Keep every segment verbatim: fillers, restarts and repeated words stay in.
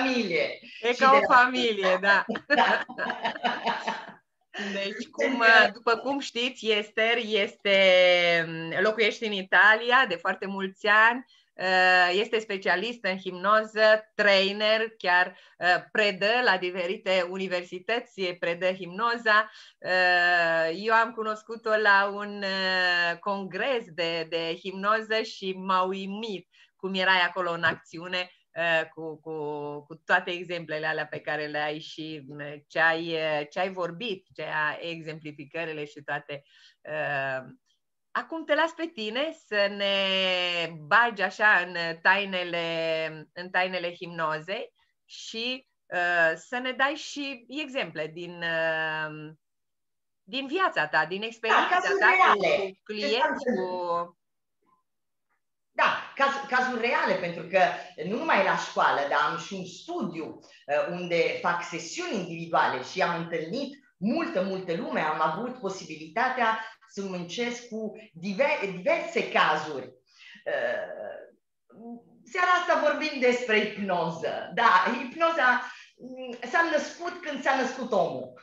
familie. E Și ca de o la... familie, da. Da. Deci, cum, după cum știți, Ester este, locuiește în Italia de foarte mulți ani, este specialist în hipnoză, trainer, chiar predă la diferite universități, predă hipnoza. Eu am cunoscut-o la un congres de, de hipnoză și m-a uimit cum erai acolo în acțiune, Cu, cu, cu toate exemplele alea pe care le ai și ce ai, ce ai vorbit, ce ai, exemplificările și toate. Acum te las pe tine să ne bagi așa în tainele, în tainele hipnozei și să ne dai și exemple din, din viața ta, din experiența da, ta cu, cu clienți, cu... Da, caz, cazuri reale, pentru că nu numai la școală, dar am și un studiu uh, unde fac sesiuni individuale și am întâlnit multă, multă lume, am avut posibilitatea să muncesc cu diver, diverse cazuri. Uh, seara asta vorbim despre hipnoză. Da, hipnoza s-a născut când s-a născut omul.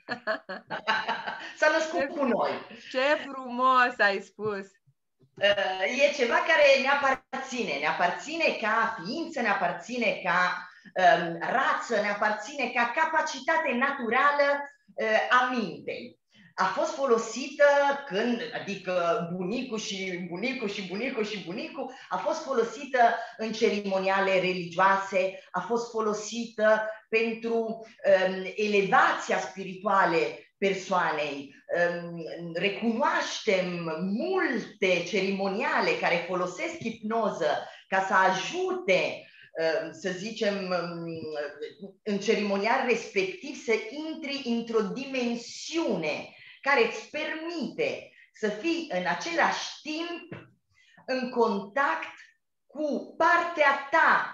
S-a născut cu noi. Ce frumos ai spus! E ceva care ne aparține, ne aparține ca ființă, ne aparține ca um, rață, ne aparține ca capacitate naturală uh, a mintei. A fost folosită când, adică bunicul și bunicul și bunicul și bunicul, a fost folosită în cerimoniale religioase, a fost folosită pentru um, elevația spirituale persoanei. Recunoaștem multe cerimoniale care folosesc hipnoză ca să ajute, să zicem, în cerimonial respectiv să intri într-o dimensiune care îți permite să fii în același timp în contact cu partea ta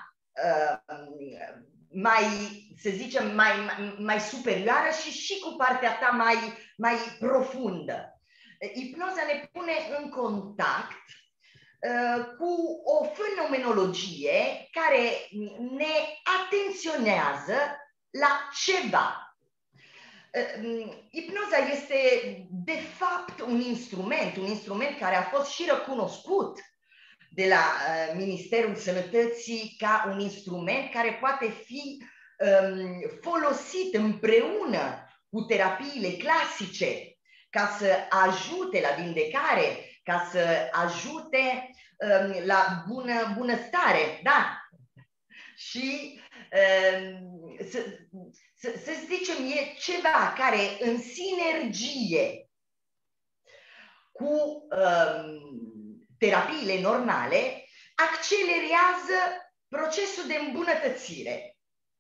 mai, să zicem, mai, mai, mai superioară și și cu partea ta mai, mai profundă. Hipnoza ne pune în contact uh, cu o fenomenologie care ne atenționează la ceva. Uh, hipnoza este, de fapt, un instrument, un instrument care a fost și recunoscut de la uh, Ministerul Sănătății ca un instrument care poate fi um, folosit împreună cu terapiile clasice ca să ajute la vindecare, ca să ajute um, la bună, bunăstare, da? Și um, să, să, să zicem, e ceva care în sinergie cu um, terapiile normale, accelerează procesul de îmbunătățire.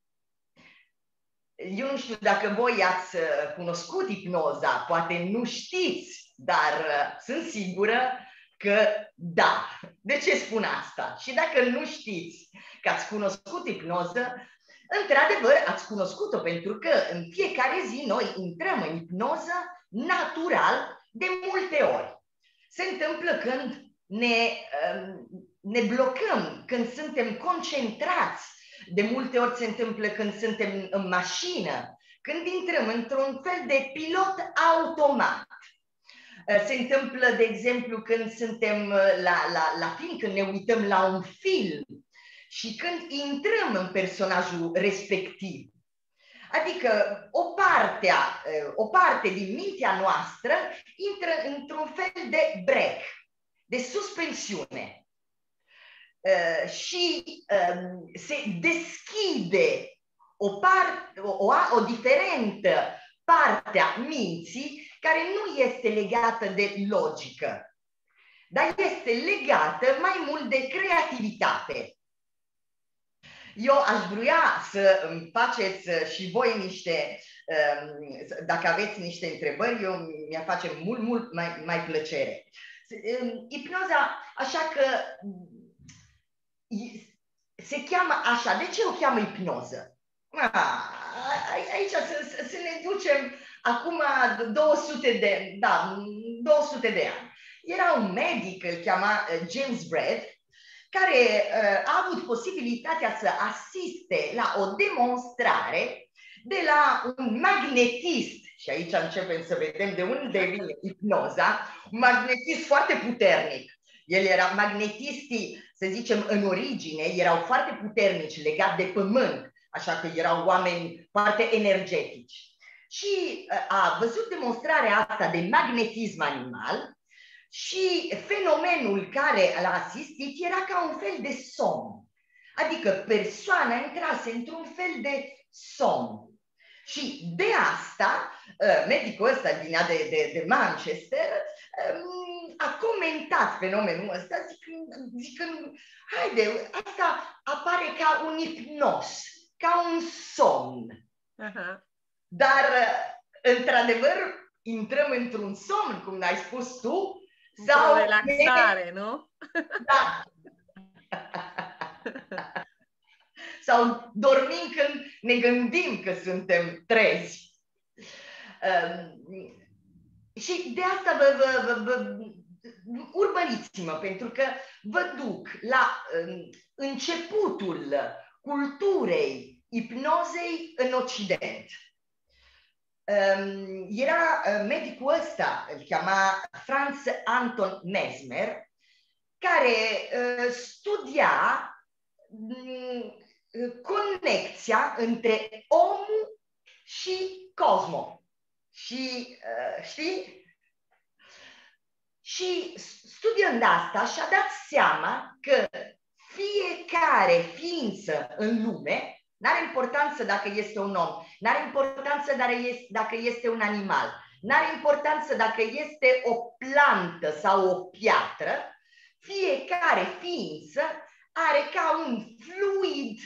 Eu nu știu dacă voi ați cunoscut hipnoza, poate nu știți, dar sunt sigură că da. De ce spun asta? Și dacă nu știți că ați cunoscut hipnoză, într-adevăr ați cunoscut-o, pentru că în fiecare zi noi intrăm în hipnoză natural de multe ori. Se întâmplă când Ne, ne blocăm, când suntem concentrați, de multe ori se întâmplă când suntem în mașină, când intrăm într-un fel de pilot automat. Se întâmplă, de exemplu, când suntem la, la, la film, când ne uităm la un film și când intrăm în personajul respectiv. Adică o parte, o parte din mintea noastră intră într-un fel de break, de suspensiune uh, și um, se deschide o, part, o, o diferentă parte a minții care nu este legată de logică, dar este legată mai mult de creativitate. Eu aș vrea să îmi faceți și voi niște, dacă aveți niște întrebări, eu mi-ar face mult, mult mai, mai plăcere. Hipnoza, așa că se cheamă așa. De ce o cheamă hipnoză? Aici să, să ne ducem acum două sute de, da, două sute de ani. Era un medic, îl cheama James Braid, care uh, a avut posibilitatea să asiste la o demonstrare de la un magnetist, și aici începem să vedem de unde vine hipnoza, un magnetist foarte puternic. El era, magnetiștii, să zicem, în origine, erau foarte puternici, legați de pământ, așa că erau oameni foarte energetici. Și a văzut demonstrarea asta de magnetism animal și fenomenul care l-a asistit era ca un fel de somn. Adică persoana intrase într-un fel de somn. Și de asta, medicul ăsta din de, de, de Manchester a comentat fenomenul ăsta zicând, zicând, haide, asta apare ca un hipnos, ca un somn. Uh-huh. Dar, într-adevăr, intrăm într-un somn, cum ai spus tu, sau... O relaxare, ne... nu? Da. Sau dormim când ne gândim că suntem trezi. Um, și de asta vă, vă, vă, vă urmăriți-mă, pentru că vă duc la um, începutul culturii hipnozei în Occident. Um, era uh, medicul ăsta, îl chema Franz Anton Mesmer, care uh, studia um, conexia între omul și cosmos. Și, uh, știi? Și studiând asta și-a dat seama că fiecare ființă în lume, n-are importanță dacă este un om, n-are importanță dacă este un animal, n-are importanță dacă este o plantă sau o piatră, fiecare ființă are ca un fluid.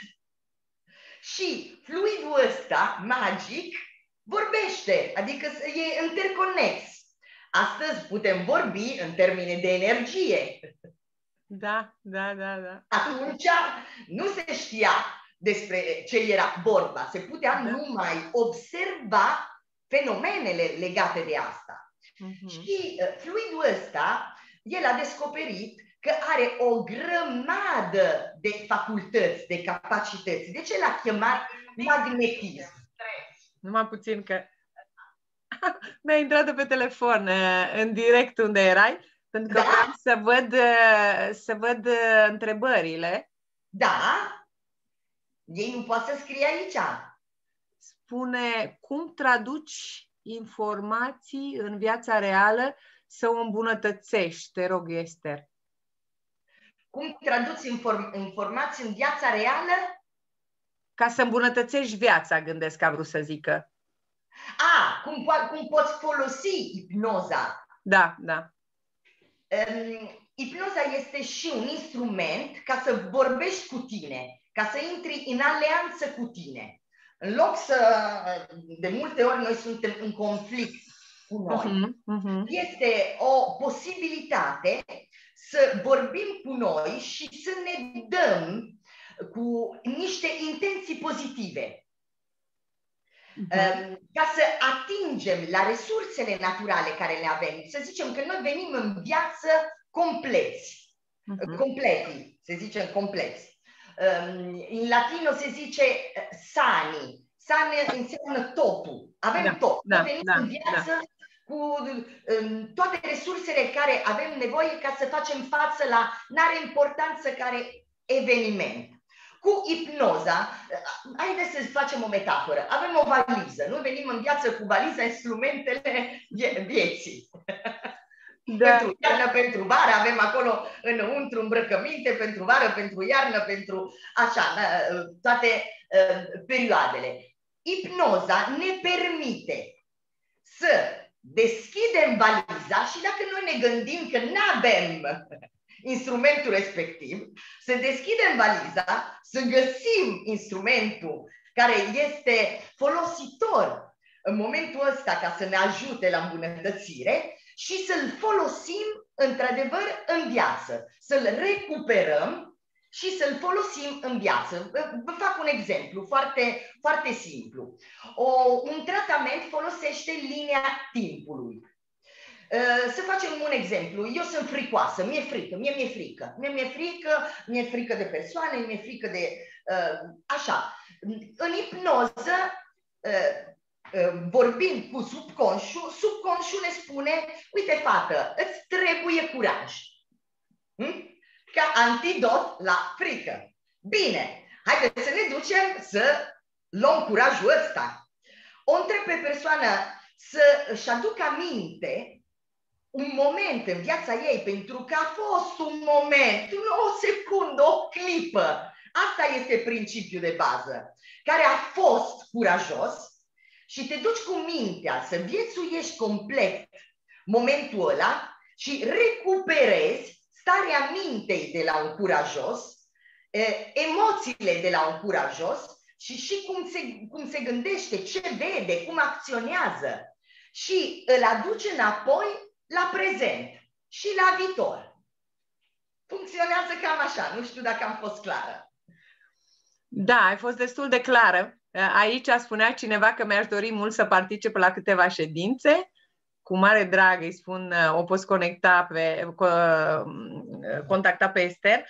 Și fluidul ăsta, magic, vorbește, adică e interconex. Astăzi putem vorbi în termeni de energie. Da, da, da, da. Atunci nu se știa despre ce era vorba. Se putea da. numai observa fenomenele legate de asta. Uh-huh. Și uh, fluidul ăsta, el a descoperit că are o grămadă de facultăți, de capacități. De ce l-a chemat magnetism? Numai puțin că mi-a intrat pe telefon în direct unde erai, pentru că da? vreau să văd, să văd întrebările. Da? Ei nu poate să scrie aici. Spune, cum traduci informații în viața reală să o îmbunătățești? Te rog, Esther. Cum traduci inform informații în viața reală? Ca să îmbunătățești viața, gândesc că a vrut să zică. A, cum, po cum poți folosi hipnoza? Da, da. Um, hipnoza este și un instrument ca să vorbești cu tine, ca să intri în alianță cu tine. În loc să, de multe ori noi suntem în conflict cu noi, uh-huh, uh-huh. este o posibilitate să vorbim cu noi și să ne dăm cu niște intenții pozitive. Uh-huh. Ca să atingem la resursele naturale care le avem. Să zicem că noi venim în viață compleți. Uh-huh. Completi, se zice compleți. În latino se zice sani. Sani înseamnă totul. Avem da, tot. Da, venim da, în viață da. cu um, toate resursele care avem nevoie ca să facem față la, n-are importanță care eveniment. Cu hipnoza, haideți să facem o metaforă. Avem o valiză. Noi venim în viață cu valiza, instrumentele vieții. Da. Pentru iarnă, pentru vară, avem acolo înăuntru îmbrăcăminte, pentru vară, pentru iarnă, pentru așa, toate uh, perioadele. Hipnoza ne permite să deschidem valiza și dacă noi ne gândim că nu avem instrumentul respectiv, să deschidem valiza, să găsim instrumentul care este folositor în momentul ăsta ca să ne ajute la îmbunătățire și să-l folosim într-adevăr în viață, să-l recuperăm și să-l folosim în viață. Vă fac un exemplu foarte, foarte simplu. O, un tratament folosește linia timpului. Să facem un exemplu. Eu sunt fricoasă, mi-e frică, mie mi-e frică. Mie mi-e frică, mi-e frică de persoane, mi-e frică de... Așa. În hipnoză, vorbind cu subconșul, subconșul ne spune, uite fată, îți trebuie curaj. Hm? Ca antidot la frică. Bine, haideți să ne ducem să luăm curajul ăsta. O întreb pe persoană să își aducă aminte un moment în viața ei, pentru că a fost un moment, o secundă, o clipă. Asta este principiul de bază, care a fost curajos și te duci cu mintea să viețuiești complet momentul ăla și recuperezi starea mintei de la un curajos, emoțiile de la un curajos și și cum se, cum se gândește, ce vede, cum acționează și îl aduce înapoi la prezent și la viitor. Funcționează cam așa, nu știu dacă am fost clară. Da, ai fost destul de clară. Aici spunea cineva că mi-aș dori mult să particip la câteva ședințe. Cu mare drag îi spun, o poți conecta pe, contacta pe Ester.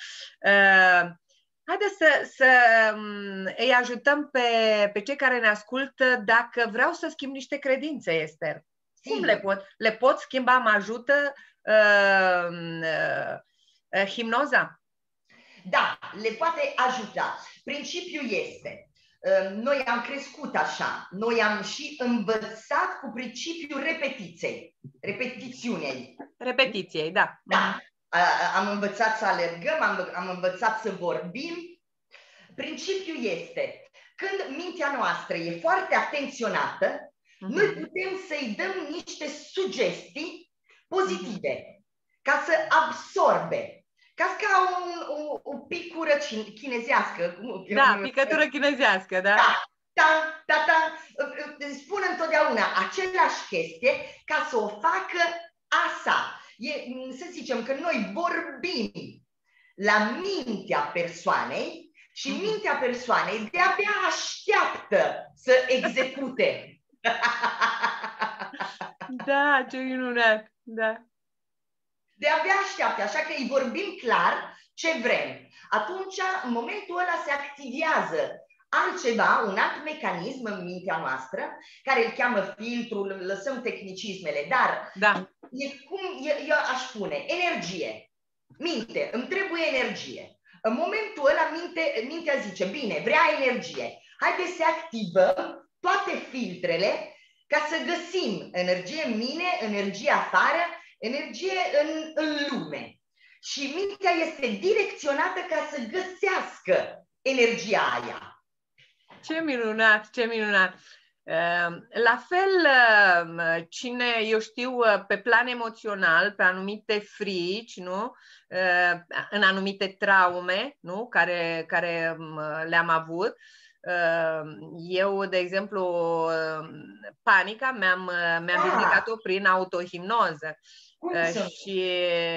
Haideți să, să îi ajutăm pe, pe cei care ne ascultă dacă vreau să schimb niște credințe, Ester. Cum le pot? Le pot schimba? Mă ajută uh, uh, hipnoza? Da, le poate ajuta. Principiul este, uh, noi am crescut așa, noi am și învățat cu principiul repetiției, repetițiunei. Repetiției, da. Da. Uh, am învățat să alergăm, am, am învățat să vorbim. Principiul este, când mintea noastră e foarte atenționată, noi putem să-i dăm niște sugestii pozitive, ca să absorbe, ca, ca un, o, o picură chinezească. Da, picătură chinezească, da. Da, da, da, da. Spun întotdeauna același chestie ca să o facă asta. E, să zicem că noi vorbim la mintea persoanei și mintea persoanei de-abia așteaptă să execute. Da, ce minunat, da. De-abia așteaptă, așa că îi vorbim clar ce vrem. Atunci, în momentul ăla se activează altceva, un alt mecanism în mintea noastră, care îl cheamă filtrul, lăsăm tehnicismele, dar da. E cum eu aș spune, energie. Minte, îmi trebuie energie. În momentul ăla minte, mintea zice, bine, vrea energie. Haideți să activăm toate filtrele ca să găsim energie în mine, energie afară, energie în, în lume. Și mintea este direcționată ca să găsească energia aia. Ce minunat, ce minunat! La fel, cine, eu știu, pe plan emoțional, pe anumite frici, nu? În anumite traume, nu? Care, care le-am avut. Eu, de exemplu, panica mi-am mi-am ridicat-o prin autohipnoză. Și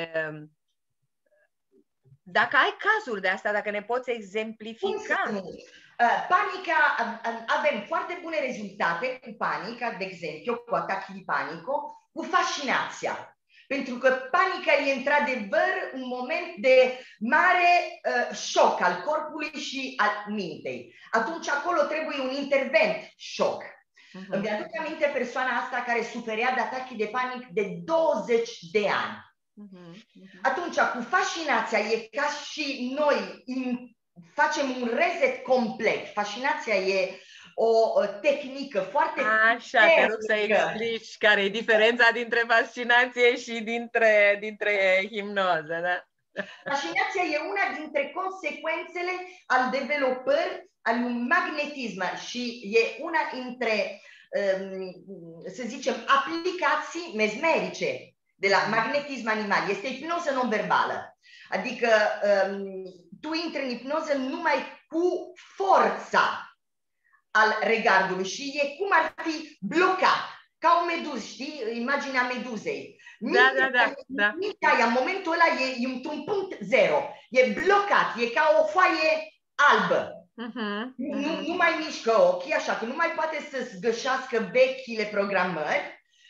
dacă ai cazuri de asta, dacă ne poți exemplifica. Panica, avem foarte bune rezultate cu panica, de exemplu, cu atacul de panico, cu fascinația. Pentru că panica e într-adevăr un moment de mare uh, șoc al corpului și al mintei. Atunci acolo trebuie un intervent șoc. Uh-huh. Îmi aduc aminte persoana asta care suferea de atacul de panic de douăzeci de ani. Uh-huh. Uh-huh. Atunci, cu fascinația e ca și noi facem un reset complet. Fascinația e o tehnică foarte... Așa, te rog să explici care e diferența dintre fascinație și dintre, dintre hipnoză, da? Fascinația e una dintre consecințele al dezvoltării al un magnetism și e una dintre, să zicem, aplicații mesmerice de la magnetism animal. Este hipnoză non-verbală. Adică tu intri în hipnoză numai cu forța al regardului și e cum ar fi blocat, ca o meduză, știi? Imaginea meduzei. Da, da, da, da. Mintea aia, în momentul ăla e, e într-un punct zero. E blocat, e ca o foaie albă. Uh-huh, uh-huh. Nu, nu mai mișcă ochii, așa că nu mai poate să-ți gășească vechile programări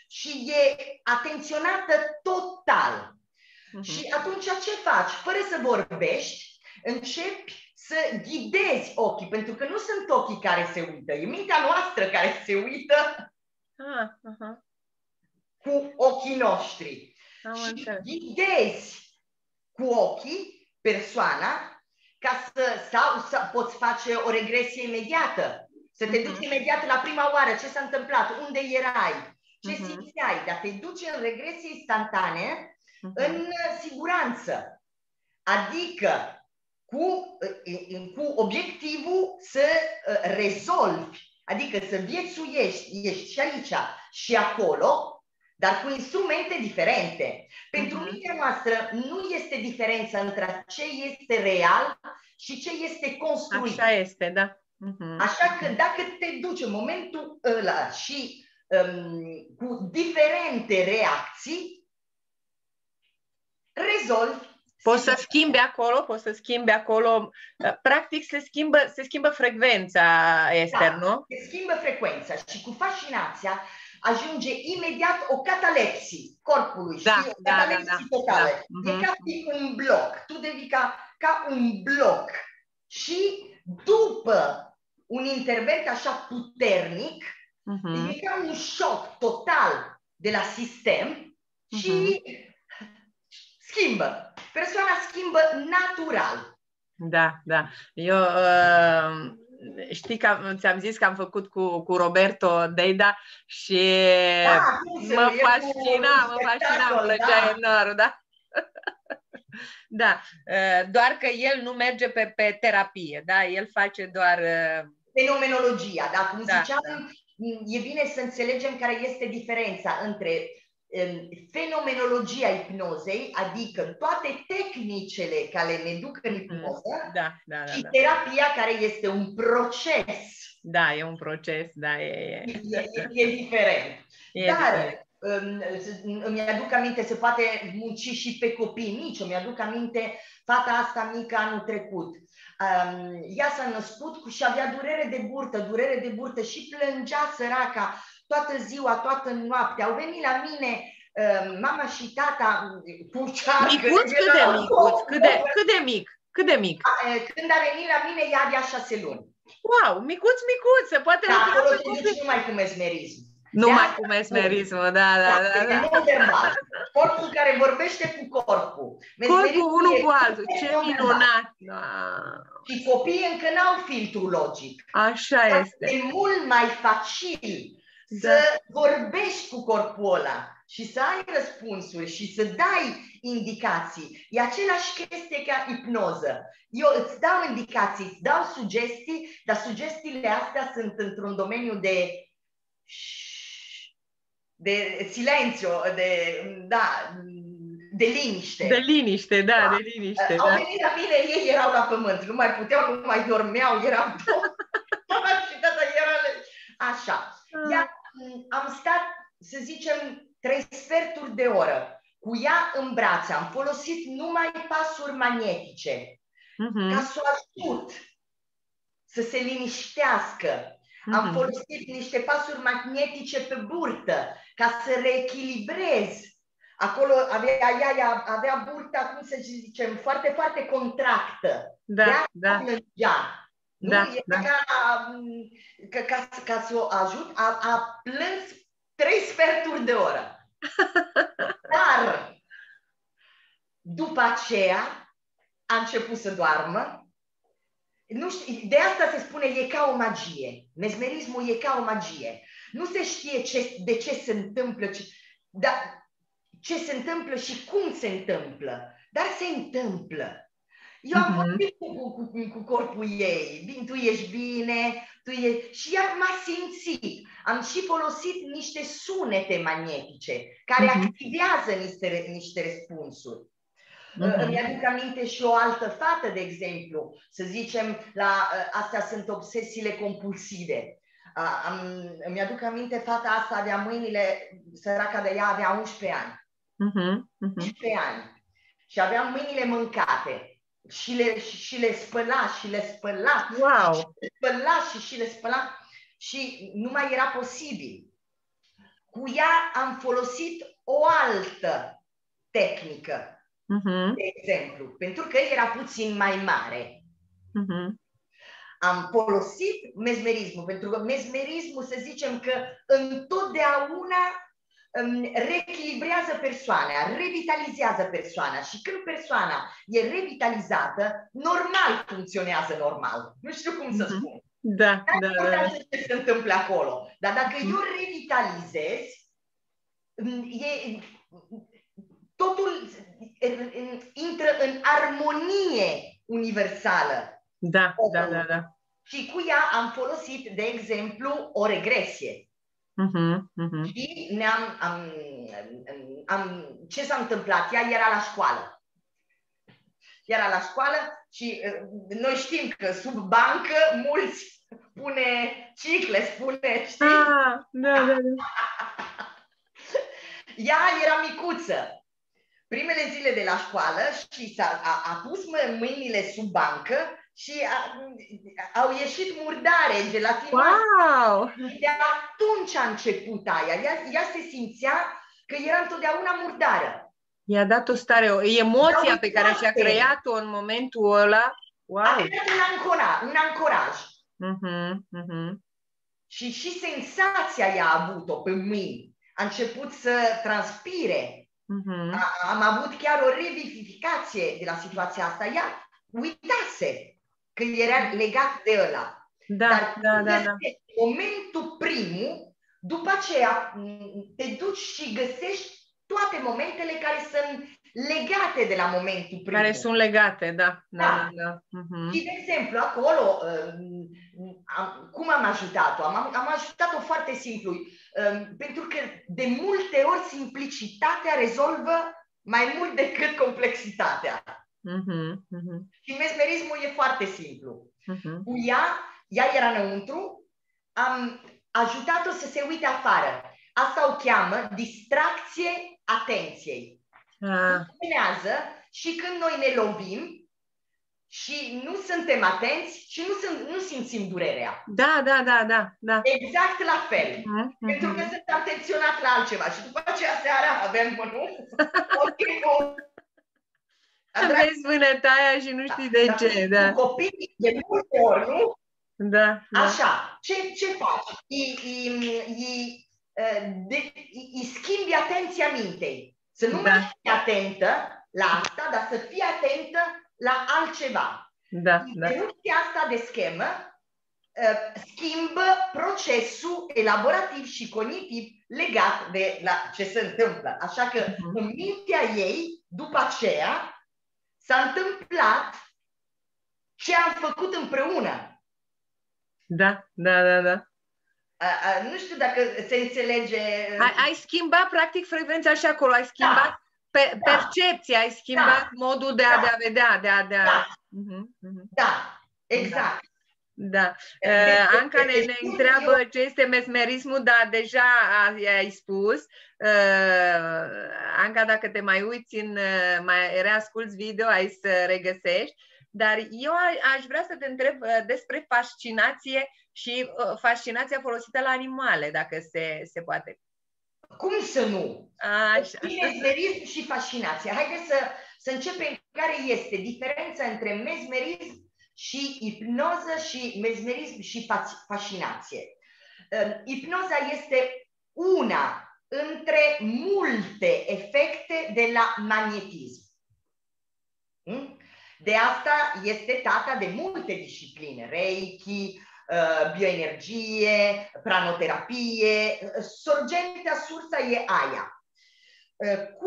și e atenționată total. Uh-huh. Și atunci ce faci? Fără să vorbești, începi să ghidezi ochii, pentru că nu sunt ochii care se uită, e mintea noastră care se uită ah, uh-huh. cu ochii noștri. Am și înțeles. ghidezi cu ochii persoana ca să, sau să poți face o regresie imediată, să te duci uh-huh. imediat la prima oară, ce s-a întâmplat, unde erai, ce uh-huh. simțeai, dar te duci în regresie instantanee, uh-huh. în siguranță. Adică cu, cu obiectivul să rezolvi, adică să viețuiești, ești și aici și acolo, dar cu instrumente diferente. Pentru uh-huh. mintea noastră nu este diferența între ce este real și ce este construit. Așa este, da. Uh-huh. Așa că dacă te duci în momentul ăla și um, cu diferente reacții, rezolvi. Poți să schimbi acolo, poți să schimbi acolo, practic se schimbă, se schimbă frecvența, Ester, da, nu? se schimbă frecvența și cu fascinația ajunge imediat o catalepsie corpului, da, știi? O da, catalepsie da, totală. da. E ca un bloc, tu devii ca, ca un bloc și după un intervent așa puternic, uh-huh. e ca un șoc total de la sistem și uh-huh. schimbă. Persoana schimbă natural. Da, da. Eu uh, știi că ți-am zis că am făcut cu, cu Roberto Deida și da, mă fascina, mă fascina, îmi plăcea da. enorm, da? Da, uh, doar că el nu merge pe, pe terapie, da? El face doar... Uh... Fenomenologia, da? Cum da, ziceam, da. e bine să înțelegem care este diferența între fenomenologia hipnozei, adică toate tehnicele care ne duc în hipnoză, da, da, da, și da. terapia care este un proces. Da, e un proces, da, e... E, e, e diferent. E Dar diferent. Îmi aduc aminte, se poate munci și pe copii mici. Îmi aduc aminte, fata asta mică anul trecut. Um, ea s-a născut și avea durere de burtă, durere de burtă și plângea săraca toată ziua, toată noaptea. Au venit la mine uh, mama și tata cu cearcă. Micuț? Cât de micuț? Cât de, cât de mic? Cât de mic? Când a venit la mine, ea avea șase luni. Wow, micuț, micuț, se poate da, acolo te duci numai cu mesmerism. Numai cu mesmerismul, da, da, da. da, da. Non-verbal. Corpul care vorbește cu corpul. Corpul unul cu altul, ce minunat! Și copiii încă n-au filtru logic. Așa este. E mult mai facil da. să vorbești cu corpul ăla și să ai răspunsuri și să dai indicații. E același chestie ca hipnoză. Eu îți dau indicații, îți dau sugestii, dar sugestiile astea sunt într-un domeniu de de silențiu, de, da, de liniște. De liniște, da, da. de liniște. Au da. venit la mine, ei erau la pământ, nu mai puteau, nu mai dormeau, erau mama și tata era așa. Iar am stat, să zicem, trei sferturi de oră cu ea în brațe. Am folosit numai pasuri magnetice uh-huh. ca să o ajut să se liniștească. Uh-huh. Am folosit niște pasuri magnetice pe burtă ca să reechilibrez. Acolo avea, ea avea burta, cum să zicem, foarte, foarte contractă. Da, ea da. Plângea. Nu? Da, da. Ca, ca, ca, ca să o ajut, a, a plâns trei sferturi de oră. Dar după aceea a început să doarmă. Nu știu, de asta se spune e ca o magie. Mesmerismul e ca o magie. Nu se știe ce, de ce se întâmplă, ce, dar ce se întâmplă și cum se întâmplă, dar se întâmplă. Eu am vorbit cu, cu, cu, cu corpul ei, bine, tu ești bine, tu ești... și ea m-a simțit. Am și folosit niște sunete magnetice care uh-huh. activează niște, niște răspunsuri. Uh-huh. Îmi aduc aminte și o altă fată, de exemplu, să zicem, la, astea sunt obsesiile compulsive. Uh, am, îmi aduc aminte, fata asta avea mâinile, săraca de ea avea unsprezece ani. Uh-huh. Uh-huh. unsprezece ani. Și avea mâinile mâncate. Și le, și le spăla, și le spăla. Wow. Și le spăla și, și le spăla. Și nu mai era posibil. cu ea am folosit o altă tehnică, uh-huh. de exemplu, pentru că era puțin mai mare. Uh-huh. Am folosit mesmerismul, pentru că mesmerismul, să zicem că întotdeauna um, reechilibrează persoana, revitalizează persoana și când persoana e revitalizată, normal funcționează normal. Nu știu cum să spun. Da, da, da, da. Ce se întâmplă acolo. Dar dacă eu revitalizez, e, totul intră în armonie universală. Da, da, da, da. Și cu ea am folosit, de exemplu, o regresie. Uh-huh, uh-huh. Și ne-am, am, am, ce s-a întâmplat? Ea era la școală. Era la școală și uh, noi știm că sub bancă mulți pune cicle, spune, știi? Ah, da, da, da. Ea era micuță. Primele zile de la școală și s-a, a, a pus mâinile sub bancă și a, au ieșit murdare, gelatinoase. Wow! De atunci a început aia. Ea, ea se simțea că era întotdeauna murdară. I-a dat o stare, o emoția pe care și-a creat-o în momentul ăla. Wow! A creat un ancoraj. Un ancoraj. Uh-huh, uh-huh. Și și senzația ea a avut-o pe mâini. A început să transpire. Uh-huh. A, am avut chiar o revivificație de la situația asta. Ea uitase că era legat de ăla. Da, Dar da, da, da. momentul primul, după aceea te duci și găsești toate momentele care sunt legate de la momentul primul. Care sunt legate, da. da, Da. da, da. Uh-huh. Și, de exemplu, acolo, am, cum am ajutat-o? Am, am ajutat-o foarte simplu, pentru că de multe ori simplicitatea rezolvă mai mult decât complexitatea. Uh-huh. Uh-huh. Și mesmerismul e foarte simplu. Uh-huh. Cu ea, ea era înăuntru, am ajutat-o să se uite afară. Asta o cheamă distracție atenției. Ah. Funcționează și când noi ne lovim și nu suntem atenți și nu, sunt, nu simțim durerea. Da, da, da, da, da. Exact la fel. Uh-huh. Pentru că sunt atenționat la altceva și după aceea seara avem mânul. Ok, nu. Vezi vânătaia și nu știi de da, ce. Da. Da. Cu copii de multe ori, nu? Da, da. Așa, ce, ce faci? Îi, îi, îi, îi schimbi atenția mintei. Să nu Da. mai fii atentă la asta, dar să fii atentă la altceva. Da, da. Interrupția asta de schemă uh, schimbă procesul elaborativ și cognitiv legat de la ce se întâmplă. Așa că uh-huh. în mintea ei, după aceea, s-a întâmplat ce am făcut împreună. Da, da, da, da. A, a, nu știu dacă se înțelege... Ai, ai schimbat practic frecvența și acolo, ai schimbat da. pe, da. percepția, ai schimbat da. modul de a, da. de a vedea, de a... De a... Da. Uh-huh, uh-huh. da, exact. Da. da. Uh, Anca ne, ne întreabă ce este mesmerismul, dar deja ai spus. Uh, Anca, dacă te mai uiți, în, mai reasculți video, ai să regăsești. Dar eu aș vrea să te întreb despre fascinație și fascinația folosită la animale, dacă se, se poate. Cum să nu? Așa. Mesmerism și fascinație. Haideți să, să începem care este diferența între mesmerism și ipnoză și mesmerism și fascinație. Ipnoza este una între multe efecte de la magnetism. De asta este tata de multe discipline, Reiki, bioenergie, pranoterapie, sorgentea, sursa e aia. Cu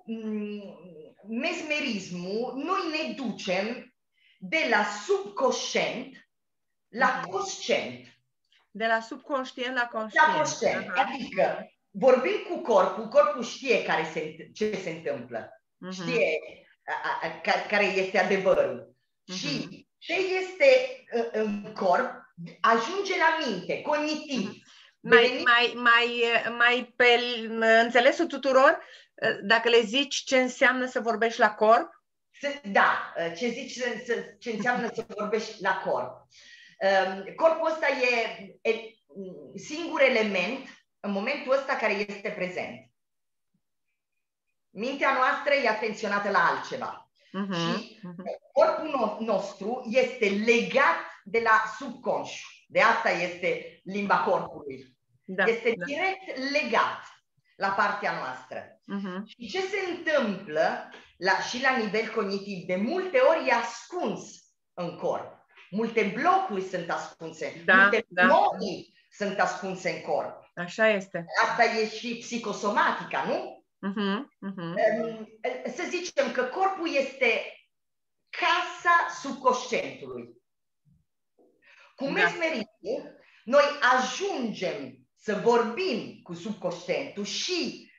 mesmerismul, noi ne ducem de la subconștient la conștient. De la subconștient la conștient. La conștient. Aha. Adică vorbim cu corpul, corpul știe care se, ce se întâmplă, uh-huh. știe a, a, a, care este adevărul. Uh-huh. Și ce este în corp ajunge la minte, cognitiv. Uh-huh. Mai, mai, mai, mai pe înțelesul tuturor, dacă le zici ce înseamnă să vorbești la corp? Da, ce zici ce înseamnă să vorbești la corp. Corpul ăsta e, e singur element în momentul ăsta care este prezent. Mintea noastră e atenționată la altceva. Uh-huh, și uh-huh. corpul nostru este legat de la subconșu. De asta este limba corpului. Da, este da. direct legat la partea noastră. Uh-huh. Și ce se întâmplă la, și la nivel cognitiv? De multe ori e ascuns în corp. Multe blocuri sunt ascunse. Da, multe da. modii sunt ascunse în corp. Așa este. Asta e și psihosomatica, nu? Uh-huh, uh-huh. Să zicem că corpul este casa subconștientului. Cu da. mesmerismul, noi ajungem să vorbim cu subconștientul și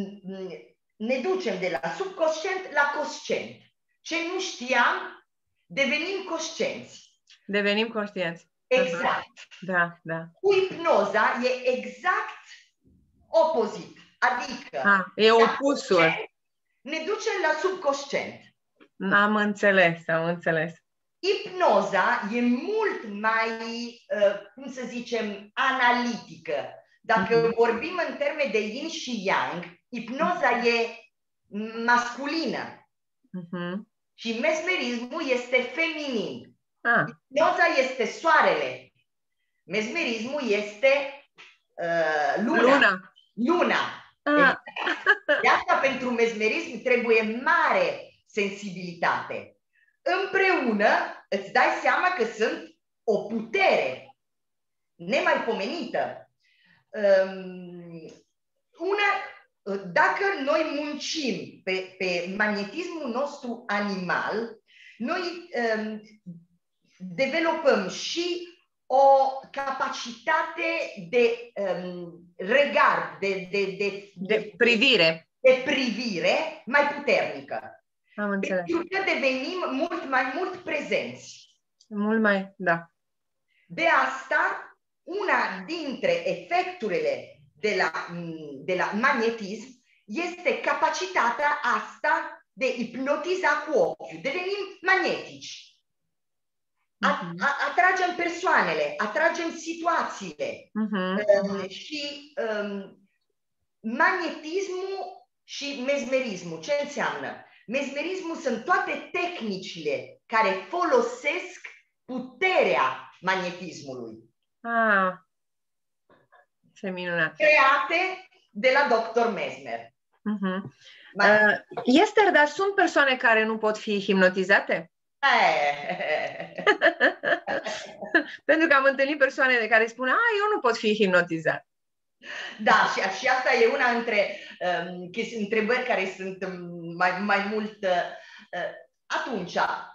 ne ducem de la subconștient la conștient. Ce nu știam, devenim conștienți. Devenim conștienți. Exact. Uh-huh. Da, da. Cu hipnoza e exact opozit. Adică ah, e opusul. Ne duce la subconștient. Am înțeles, am înțeles. Hipnoza e mult mai, uh, cum să zicem, analitică. Dacă uh-huh. vorbim în termeni de yin și yang, hipnoza e masculină. Uh-huh. Și mesmerismul este feminin. Ah. Hipnoza este soarele. Mesmerismul este uh, luna. Luna. luna. Ah. De asta pentru mesmerism trebuie mare sensibilitate. Împreună îți dai seama că sunt o putere nemaipomenită. Um, una, dacă noi muncim pe, pe magnetismul nostru animal, noi um, dezvoltăm și o capacitate de um, regard, de, de, de, de privire. de privire mai puternică. Am înțeles. Pentru că devenim mult mai mult prezenți. Mult mai, da. De asta, una dintre efecturile de la, de la magnetism este capacitatea asta de hipnotiza cu ochiul. Devenim magnetici. A, a, atragem persoanele, atragem situațiile. Uh-huh. Um, și um, magnetismul și mesmerismul, ce înseamnă? Mesmerismul sunt toate tehnicile care folosesc puterea magnetismului. Ah, ce minunat! Create de la doctor Mesmer. Uh-huh. uh, Esther, dar sunt persoane care nu pot fi hipnotizate? Pentru că am întâlnit persoane de care spun, a, eu nu pot fi hipnotizat. Da, și, și asta e una dintre um, întrebări care sunt um, mai, mai mult uh, atunci.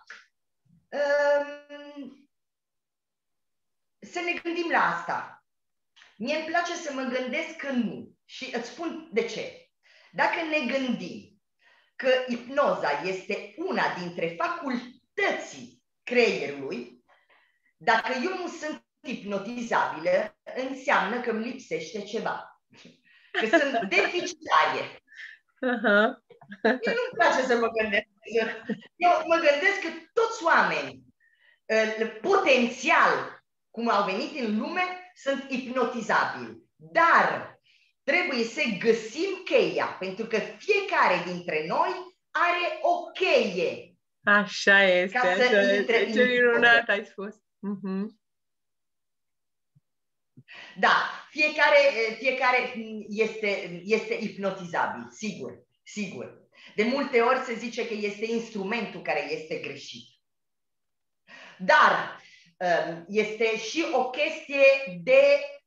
Um, să ne gândim la asta. Mie îmi place să mă gândesc că nu. Și îți spun de ce. Dacă ne gândim că hipnoza este una dintre facultății creierului, dacă eu nu sunt hipnotizabilă, înseamnă că îmi lipsește ceva. Că sunt deficitarie. Uh-huh. Mie nu-mi place să mă gândesc. Eu mă gândesc că toți oameni potențial, cum au venit în lume, sunt hipnotizabili. Dar trebuie să găsim cheia, pentru că fiecare dintre noi are o cheie. Așa este. Ca să așa intre este. Ce minunat ai spus. Uh-huh. Da, fiecare, fiecare este, este hipnotizabil, sigur, sigur. De multe ori se zice că este instrumentul care este greșit. Dar este și o chestie de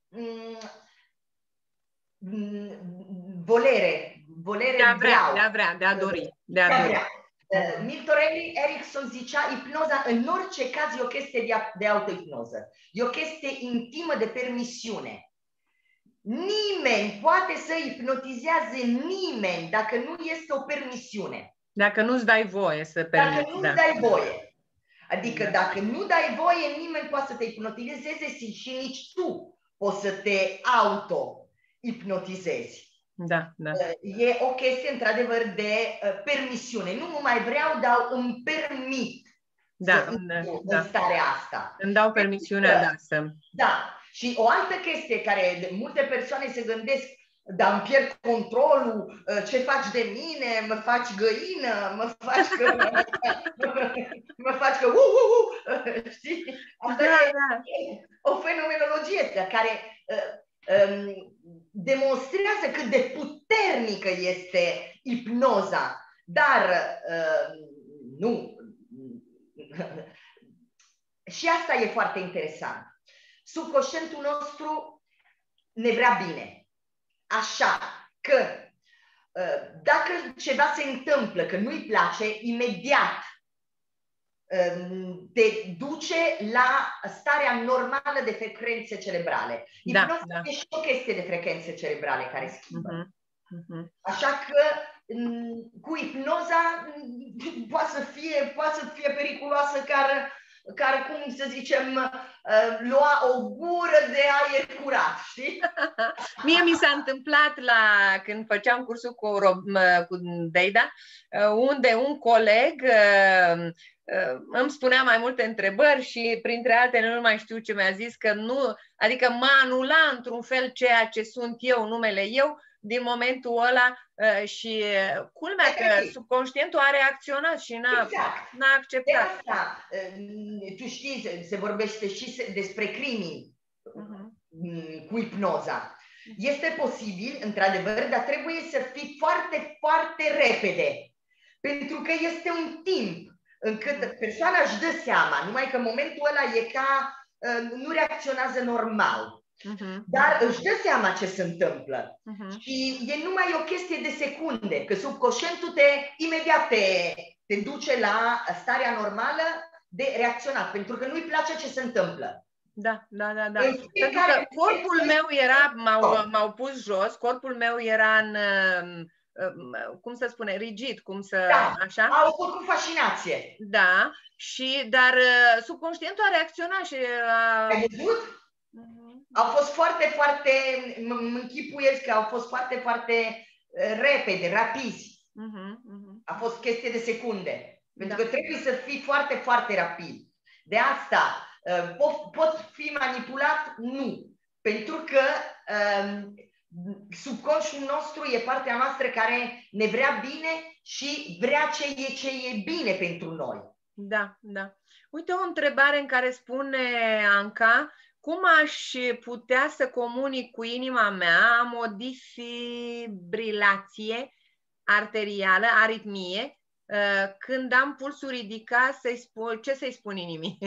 volere, volere de a vrea, de a vrea, de a dori. De a dori. Uh, Milton Erickson zicea, hipnoza în orice caz e o chestie de, de autohipnoză. E o chestie intimă de permisiune. Nimeni poate să hipnotizeze nimeni dacă nu este o permisiune. Dacă nu-ți dai voie să permiți. Dacă nu-ți da. dai voie. Adică da. dacă nu dai voie, nimeni poate să te hipnotizeze și nici tu poți să te auto-hipnotizezi. Da, da. E o chestie, într-adevăr, de uh, permisiune. Nu mă mai vreau, dar îmi permit da, să da, în da. starea asta. Îmi dau permisiunea, da, să... Da. Și o altă chestie care multe persoane se gândesc, dar îmi pierd controlul, ce faci de mine, mă faci găină, mă faci că... mă faci că... Uh, uh, uh, știi? Asta da, e da. o fenomenologie care uh, um, demonstrează cât de puternică este hipnoza. Dar uh, nu... Și asta e foarte interesant. Subconștientul nostru ne vrea bine. Așa că dacă ceva se întâmplă, că nu-i place, imediat te duce la starea normală de frecvențe cerebrale. Da, Hipnoza da. e și o chestie de frecvențe cerebrale care schimbă. Uh-huh. Uh-huh. Așa că cu hipnoza poate să fie, poate să fie periculoasă care care, cum să zicem, lua o gură de aer curat, știi? Mie mi s-a întâmplat la, când făceam cursul cu, cu Deida, unde un coleg îmi spunea mai multe întrebări și, printre altele, nu mai știu ce mi-a zis, că nu, adică mă anula într-un fel ceea ce sunt eu, numele eu, din momentul ăla și culmea că subconștientul a reacționat și n-a, exact. n-a acceptat. De asta, tu știi, se vorbește și despre crimini uh-huh. cu hipnoza. Este posibil, într-adevăr, dar trebuie să fii foarte, foarte repede. Pentru că este un timp încât persoana își dă seama, numai că în momentul ăla e ca, nu reacționează normal. Uh-huh. Dar își dă seama ce se întâmplă. Uh-huh. Și e numai o chestie de secunde, că subconștientul te, imediat te, te duce la starea normală de reacționat, pentru că nu-i place ce se întâmplă. Da, da, da, da. Pentru că corpul meu era, m-au, m-au pus jos, corpul meu era în, cum să spune, rigid, cum să, da, așa? Au făcut fascinație. Da, și, dar subconștientul a reacționat și a... Ai văzut? Uh-huh. Au fost foarte, foarte, mă închipuiesc că au fost foarte, foarte repede, rapizi. Uh-huh, uh-huh. A fost chestie de secunde. Pentru da. Că trebuie să fii foarte, foarte rapid. De asta, pot, pot fi manipulat? Nu. Pentru că um, subconștiul nostru e partea noastră care ne vrea bine și vrea ce e, ce e bine pentru noi. Da, da. Uite o întrebare în care spune Anca: cum aș putea să comunic cu inima mea? Am o defibrilație arterială, aritmie, când am pulsul ridicat, să-i spun, ce să-i spun inimii?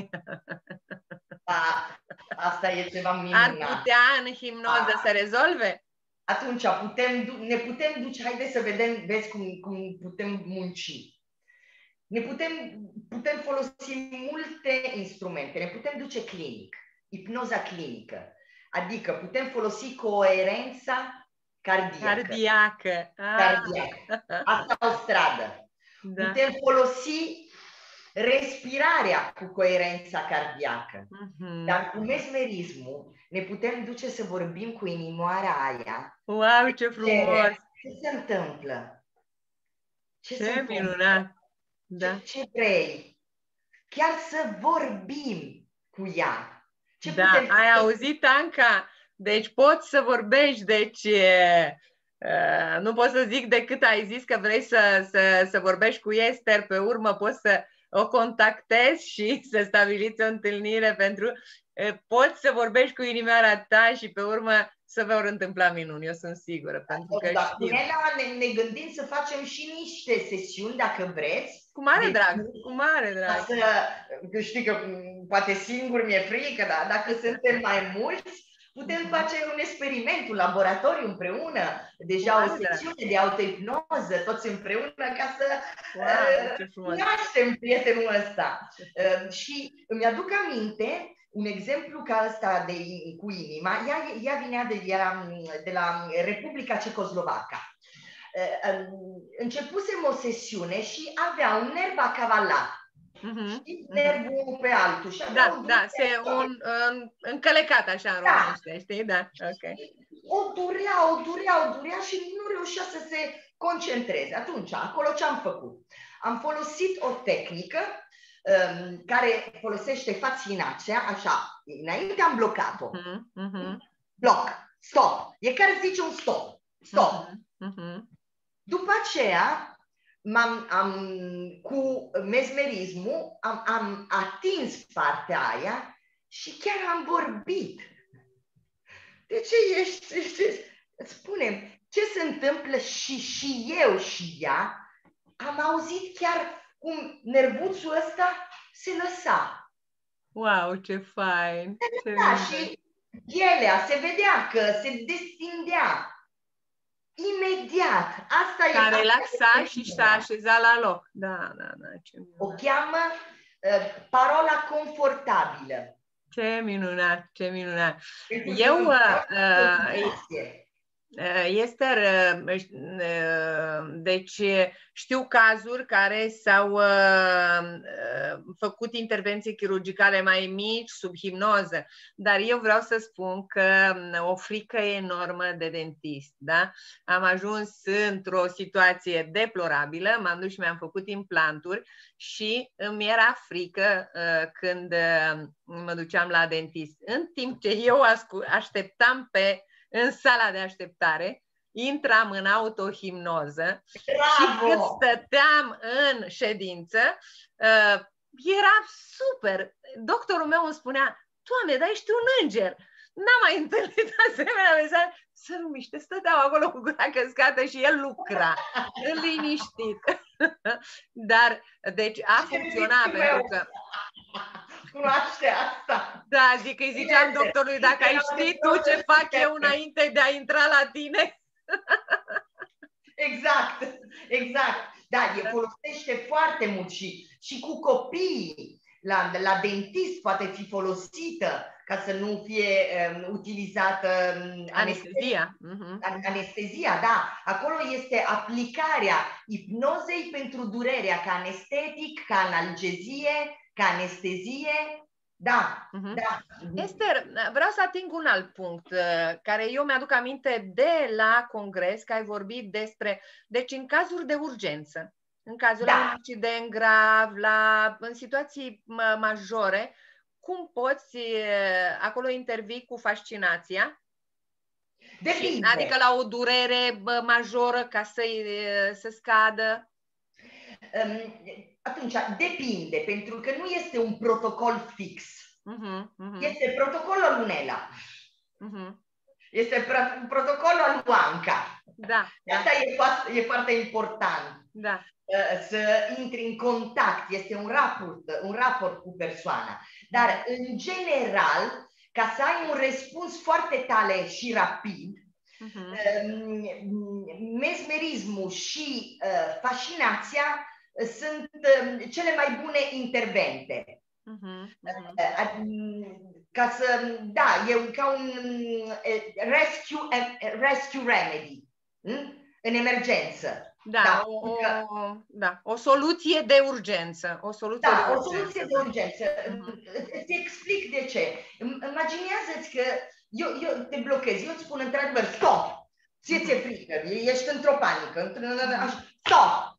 A, asta e ceva minunat. Ar putea în hipnoză A. să rezolve? Atunci putem, ne putem duce, haideți să vedem, vezi cum, cum putem munci. Ne putem, putem folosi multe instrumente, ne putem duce clinic. Hipnoza clinică. Adică putem folosi coerența cardiacă. Cardiacă. Cardiacă. Asta o stradă. Da. Putem folosi respirarea cu coerența cardiacă. Uh-huh. Dar cu mesmerismul ne putem duce să vorbim cu inimioara aia. Wow, ce frumos! Ce se întâmplă? Ce, ce se minunat! Da. Ce, ce vrei? Chiar să vorbim cu ea. Ce da, ai să... auzit, Anca? Deci poți să vorbești, deci uh, nu pot să zic decât ai zis că vrei să, să, să vorbești cu Ester, pe urmă poți să o contactezi și să stabiliți o întâlnire pentru... Uh, poți să vorbești cu inimioara ta și pe urmă se vor întâmpla minuni, eu sunt sigură. Pentru că da, știu. Ne, ne gândim să facem și niște sesiuni, dacă vreți. Cu mare de drag, cu mare drag. Să, că știi că poate singur mi-e frică, dar dacă suntem mai mulți, putem mm-hmm. face un experiment, un laboratoriu împreună, deja o sesiune de autohipnoză, toți împreună, ca să wow, cunoaștem prietenul ăsta. Uh, și îmi aduc aminte un exemplu ca ăsta de, cu inima. Ea, ea vinea de, era de la Republica Cehoslovacă. Începusem o sesiune și avea un nerv acavalat. Uh-huh. Și nervul pe altul. Și da, da, se un, un, încălecat așa în românește, da. Știi? Da, ok. O durea, o durea, o durea și nu reușea să se concentreze. Atunci, acolo ce am făcut? Am folosit o tehnică um, care folosește fascinația, așa, înainte am blocat-o. Uh-huh. Bloc, stop. E care zice un stop. Stop. Uh-huh. După aceea, m-am, am, cu mesmerismul, am, am atins partea aia și chiar am vorbit. De ce ești? Spune-mi, ce se întâmplă și, și eu și ea am auzit chiar cum nervuțul ăsta se lăsa. Wow, ce fain! Ce da, și pielea se vedea că se destindea. Imediat. Asta S-a e relaxat și s-a așezat la loc. Da, da, da. Ce o cheamă uh, parola confortabilă. Ce minunat, ce minunat. Eu, uh, uh, Ester, deci știu cazuri care s-au făcut intervenții chirurgicale mai mici sub hipnoză, dar eu vreau să spun că o frică enormă de dentist, da? Am ajuns într-o situație deplorabilă, m-am dus și mi-am făcut implanturi și îmi era frică când mă duceam la dentist. În timp ce eu așteptam pe în sala de așteptare, intram în autohimnoză. Bravo! Și cât stăteam în ședință, uh, era super. Doctorul meu îmi spunea, Doamne, dar ești un înger. N-am mai întâlnit asemenea mesaj. Să nu miște, stăteam acolo cu gura căscată și el lucra, în liniștit. Dar, deci, a funcționat pentru că... Cunoaște asta. Da, zic, îi ziceam doctorului, dacă ai ști tu ce fac eu înainte de a intra la tine. Exact, exact. Da, e folosește foarte mult și, și cu copiii. La, la dentist poate fi folosită ca să nu fie um, utilizată um, anestezia. Anestezia, anestezia, da. Acolo este aplicarea hipnozei pentru durerea, ca anestetic, ca analgezie, ca anestezie. Da, uh-huh. da. Ester, vreau să ating un alt punct care eu mi-aduc aminte de la congres, că ai vorbit despre, deci în cazuri de urgență, în cazul da. la un accident grav, la, în situații majore, cum poți acolo intervii cu fascinația? Depinde. Adică la o durere majoră ca să, să scadă? Atunci, depinde, pentru că nu este un protocol fix. Uh-huh, uh-huh. Este protocolul Lunela. Uh-huh. Este protocolul Luanca. Da, Asta da. E, foarte, e foarte important. Da. Să intri în contact. Este un raport, un raport cu persoana. Dar, în general, ca să ai un răspuns foarte tare și rapid, uh-huh. mesmerismul și uh, fascinația sunt uh, cele mai bune intervente. Uh-huh. Uh, ca să, da, e ca un uh, rescue, uh, rescue remedy hm? În emergență. Da, da, o, o, da, o soluție de urgență. O soluție, da, de, o urgență. soluție de urgență. Uh-huh. Îți explic de ce. Imaginează-ți că eu, eu te blochez, eu îți spun într-adevăr, stop! Ție ți-e frică, ești într-o panică, stop!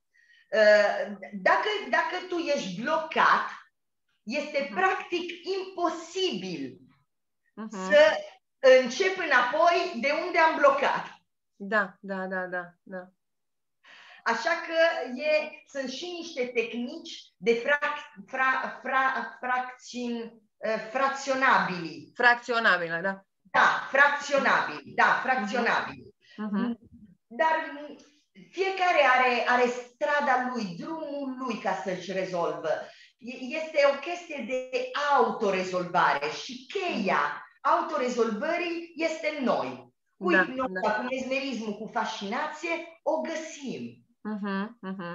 Dacă, dacă tu ești blocat, este practic imposibil uh-huh. să începi înapoi de unde am blocat. Da, da, da, da, da. Așa că e, sunt și niște tehnici de frac, fra, fra, fracțion, fracționabili. Fracționabile, da. Da, fracționabili, da, fracționabili. Uh-huh. Dar fiecare are, are strada lui, drumul lui ca să-și rezolvă. Este o chestie de autorezolvare și cheia autorezolvării este în noi. Cu da, hipnoza, da. cu mesmerismul, cu fascinație, o găsim. Uh-huh, uh-huh.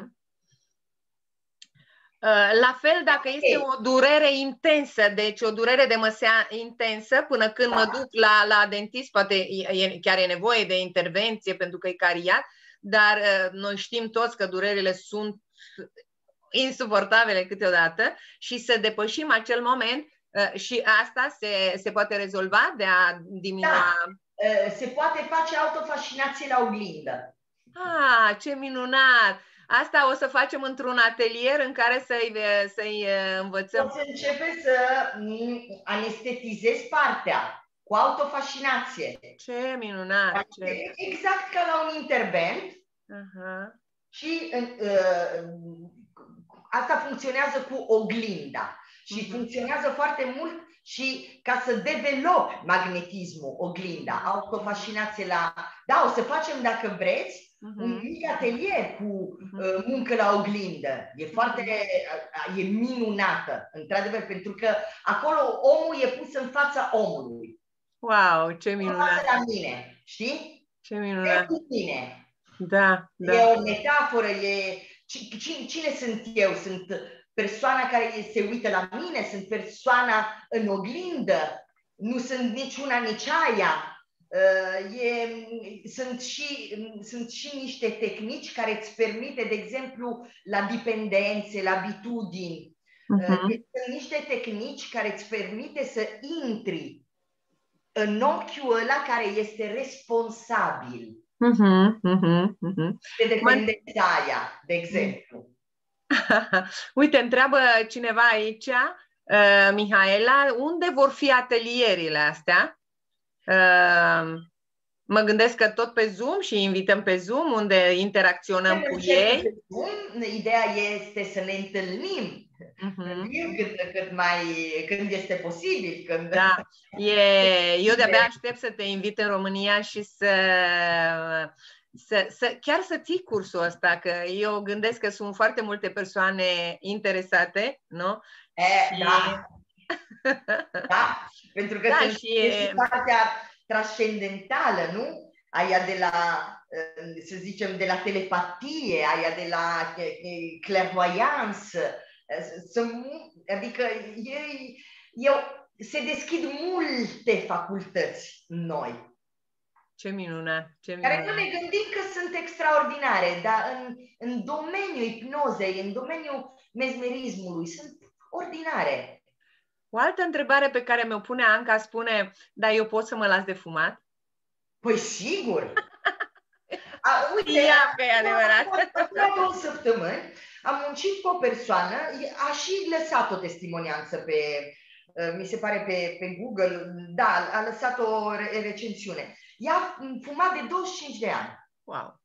La fel, dacă este o durere intensă, deci o durere de măsea intensă, până când da. mă duc la, la dentist, poate e, chiar e nevoie de intervenție pentru că e cariat, dar noi știm toți că durerile sunt insuportabile câteodată și să depășim acel moment și asta se, se poate rezolva de a diminua... Da. Se poate face autofascinație la oglindă. Ah, ce minunat! Asta o să facem într-un atelier în care să-i să-i învățăm. O să începe să anestetizezi partea cu autofascinație. Ce minunat! Ce... Exact ca la un interband. Uh-huh. Și uh, asta funcționează cu oglinda. Și uh-huh. funcționează foarte mult și ca să developi magnetismul, oglinda, autofascinație la... Da, o să facem, dacă vreți, uh-huh. un mic atelier cu uh, muncă la oglindă. E foarte... Uh, e minunată, într-adevăr, pentru că acolo omul e pus în fața omului. Wow, ce minunat! În fața la mine, știi? Ce minunat! E cu tine. Da, da. E o metaforă, e... Cine, cine sunt eu? Sunt persoana care se uită la mine, sunt persoana în oglindă, nu sunt nici una, nici aia. E, sunt, și, sunt și niște tehnici care îți permite, de exemplu, la dependențe, la abitudini. Uh-huh. Sunt niște tehnici care îți permite să intri în ochiul ăla care este responsabil. Uh-huh, uh-huh, uh-huh. De dependența aia, de exemplu. Uite, întreabă cineva aici, uh, Mihaela, unde vor fi atelierile astea? Uh, mă gândesc că tot pe Zoom și invităm pe Zoom, unde interacționăm cu ei. Pe Zoom, ideea este să ne întâlnim. Uh-huh. cât, cât mai, când este posibil. Când... Da. E, eu de-abia aștept să te invit în România și să... Să, să, chiar să ții cursul ăsta, că eu gândesc că sunt foarte multe persoane interesate, nu? E, și... Da. Da, pentru că da, sunt și e... partea transcendentală, nu? Aia de la, să zicem, de la telepatie, aia de la clairvoyance. Adică ei, eu, se deschid multe facultăți noi. Ce minunat, ce minunat. Care nu ne gândim că sunt extraordinare, dar în, în domeniul hipnozei, în domeniul mesmerismului, sunt ordinare. O altă întrebare pe care mi-o pune Anca spune, dar eu pot să mă las de fumat? Păi sigur! A, uite, Ia, că e adevărat. Acum două săptămâni am muncit cu o persoană, a și lăsat o testimonianță pe, mi se pare pe, pe Google, da, a lăsat o recensiune. Ea fuma de douăzeci și cinci de ani. Wow.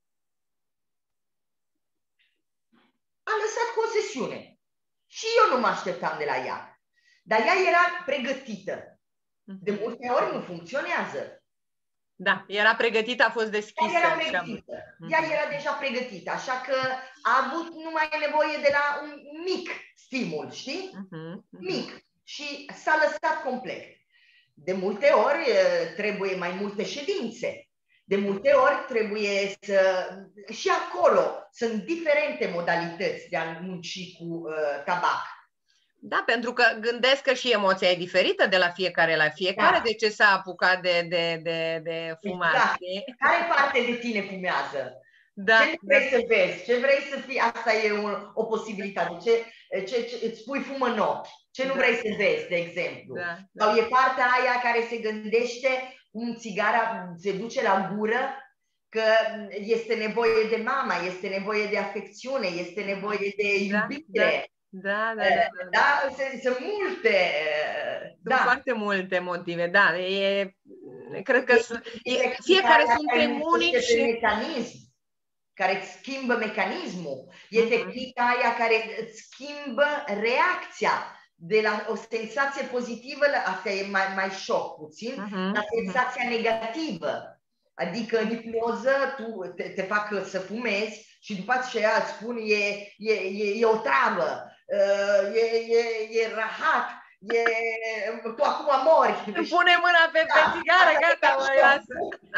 A lăsat cu o sesiune. Și eu nu mă așteptam de la ea. Dar ea era pregătită. De multe ori nu funcționează. Da, era pregătită, a fost deschisă. Ea era pregătită. Ea era deja pregătită, așa că a avut numai nevoie de la un mic stimul, știi? Mic. Și s-a lăsat complet. De multe ori trebuie mai multe ședințe. De multe ori trebuie să... Și acolo sunt diferite modalități de a munci cu uh, tabac. Da, pentru că gândesc că și emoția e diferită de la fiecare la fiecare. Da. De ce s-a apucat de, de, de, de fumat? Exact. Care parte de tine fumează? Da, ce vrei da. să vezi? Ce vrei să fii? Asta e un, o posibilitate. Ce, ce, ce îți pui fumă în ochi? Ce nu da. vrei să vezi, de exemplu? Da, da. Sau e partea aia care se gândește cum țigara se duce la gură, că este nevoie de mama, este nevoie de afecțiune, este nevoie de iubire. Da, da, da. da, da. da sunt, sunt multe. Sunt da. foarte multe motive, da. E, cred că sunt, e, fiecare suntem unici și... mecanism, care îți schimbă mecanismul. E tehnica aia care îți schimbă reacția. De la o senzație pozitivă, asta e mai, mai șoc puțin, uh-huh, la senzația uh-huh. negativă. Adică în hipnoză tu te, te fac să fumezi și după aceea îți spun e, e, e, e o travă, e, e, e rahat, e, tu acum mori. Îmi pune mâna pe, da, pe țigară, gata, mă lasă.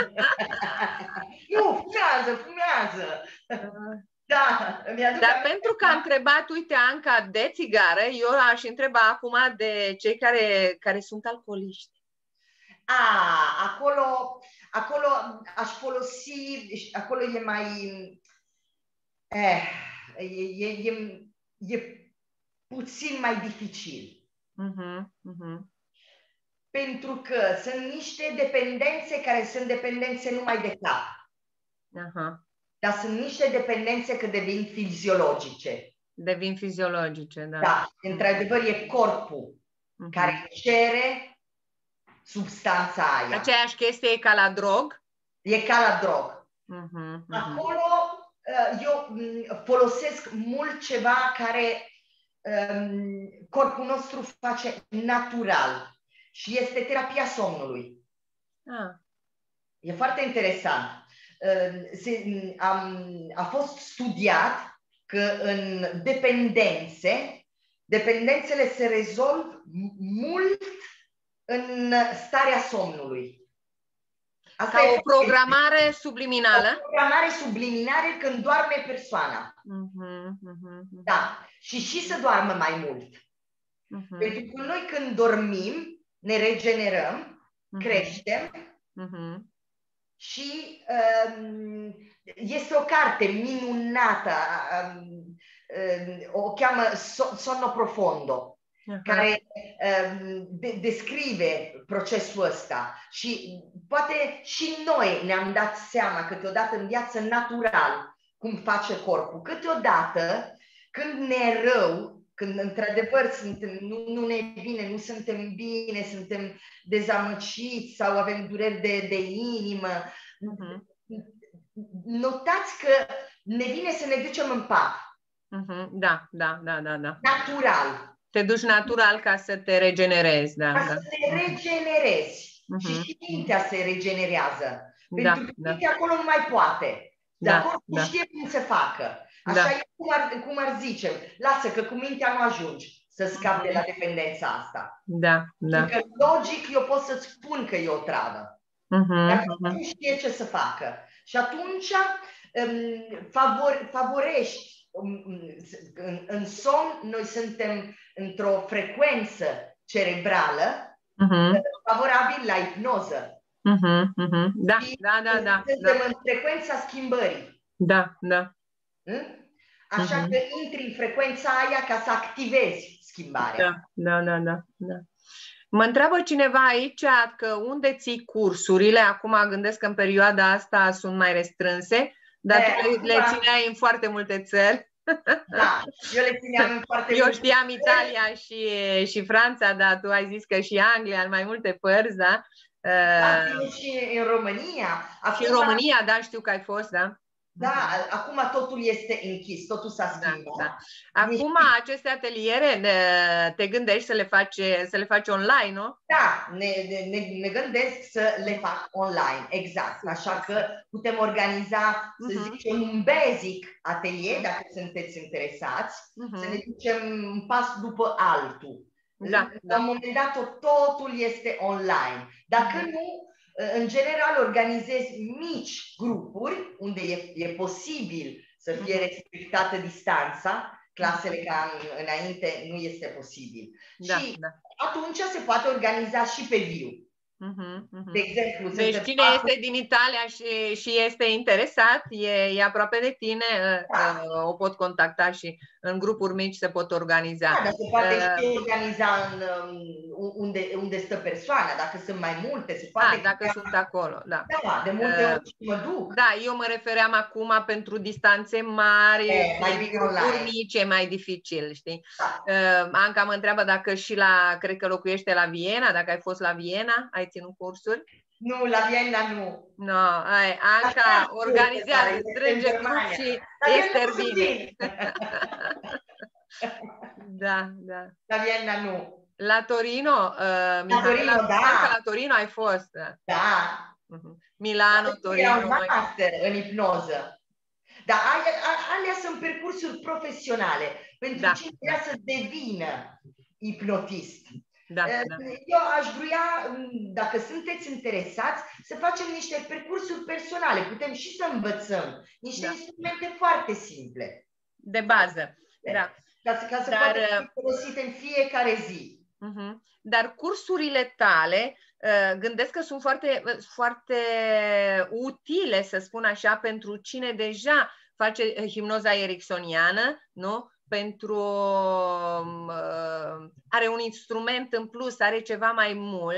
Nu, fumează, fumează. Da, dar pentru că am întrebat, uite, Anca, de țigară, eu aș întreba acum de cei care, care sunt alcooliști. A, acolo, acolo aș folosi, acolo e mai, eh, e, e, e, e puțin mai dificil. Uh-huh, uh-huh. Pentru că sunt niște dependențe care sunt dependențe numai de cap. Uh-huh. Dar sunt niște dependențe că devin fiziologice. Devin fiziologice, da. Da, într-adevăr e corpul uh-huh. care cere substanța aia. Aceeași chestie e ca la drog? E ca la drog. Uh-huh, uh-huh. Acolo eu folosesc mult ceva care um, corpul nostru face natural și este terapia somnului. Ah. E foarte interesant. Se, am, a fost studiat că în dependențe, dependențele se rezolv mult în starea somnului. Asta Ca e o programare subliminală? O programare subliminală când doarme persoana. Uh-huh, uh-huh. Da. Și și să doarmă mai mult. Uh-huh. Pentru că noi când dormim, ne regenerăm, uh-huh. creștem uh-huh. și um, este o carte minunată, um, um, o cheamă Sonno Profondo, uh-huh. care um, de- descrie procesul ăsta și poate și noi ne-am dat seama câteodată în viață natural cum face corpul. Câteodată când ne e rău, când într-adevăr suntem, nu, nu ne e bine, nu suntem bine, suntem dezamăgiți sau avem dureri de, de inimă, uh-huh. notați că ne vine să ne ducem în pat. Uh-huh. Da, da, da, da, da. Natural. Te duci natural ca să te regenerezi. Da, ca da. să te regenerezi. Uh-huh. Și și mintea se regenerează. Da, pentru că da. mintea acolo nu mai poate. Dar da, corpul da. știe cum se facă. Așa da. e cum ar, cum ar zice. Lasă că cu mintea nu ajungi să scapi de la dependența asta. Da, da. Pentru că logic eu pot să-ți spun că e o travă. Uh-huh, dar uh-huh. nu știe ce să facă. Și atunci um, favor, favorești. Um, în, în somn noi suntem într-o frecvență cerebrală uh-huh. favorabil la ipnoză. Uh-huh, uh-huh. Da, da, da, da. Suntem da. în frecvența schimbării. Da, da. Așa uh-huh. că intri în frecvența aia ca să activezi schimbarea. Da, da, da, da, da. Mă întreabă cineva aici că unde ții cursurile? Acum gândesc că în perioada asta sunt mai restrânse, dar de, tu le, le țineai în foarte multe țări. Da, eu le țineam în foarte Eu multe știam țări. Italia și, și Franța, dar tu ai zis că și Anglia, în mai multe părți, da? Da, și în România. Acum, și în România, da, știu că ai fost, da? Da, acum totul este închis, totul s-a schimbat. Da, da. Acum aceste ateliere te gândești să le faci, să le faci online, nu? Da, ne, ne, ne gândesc să le fac online, exact. Așa că putem organiza, să uh-huh. zicem, un basic atelier, dacă sunteți interesați, uh-huh. să ne ducem un pas după altul. Da, La da. un moment dat totul este online. Dacă uh-huh. nu, în general organizez mici grupuri unde e, e posibil să fie respectată distanța, clasele ca în, înainte nu este posibil. Da, și da. atunci se poate organiza și pe viu. Uh-huh, uh-huh. De exemplu, deci cine patru... este din Italia și, și este interesat, e, e aproape de tine, da. o pot contacta și în grupuri mici se pot organiza. Da, dar se poate uh, și organiza în, unde, unde stă persoana, dacă sunt mai multe, se poate... Da, dacă sunt acolo, da. Da, de multe uh, ori mă duc. Da, eu mă refeream acum pentru distanțe mari, e, mai grupuri mici, e mai dificil, știi? Da. Uh, Anca mă întreabă dacă și la, cred că locuiește la Viena, dacă ai fost la Viena, ai ținut cursuri? Nu, la Viena nu. No, ai, Anca organizează, strânge grup și extervine. Da, da. La Viena nu. La Torino, uh, la Torino, la, da. La Torino ai fost. Da. Da. Uh-huh. Milano, da, Torino. Era un master noi... în ipnoză. Dar alea sunt percursuri profesionale pentru da, cine vrea da. să devină ipnotist. Da, da. Eu aș vrea, dacă sunteți interesați, să facem niște percursuri personale. Putem și să învățăm niște da. instrumente foarte simple. De bază. Da. Ca să, ca să Dar, poate fi folosite în fiecare zi. Uh-huh. Dar cursurile tale, uh, gândesc că sunt foarte, foarte utile, să spun așa, pentru cine deja face hipnoza ericksoniană, nu? Pentru uh, are un instrument în plus, are ceva mai mult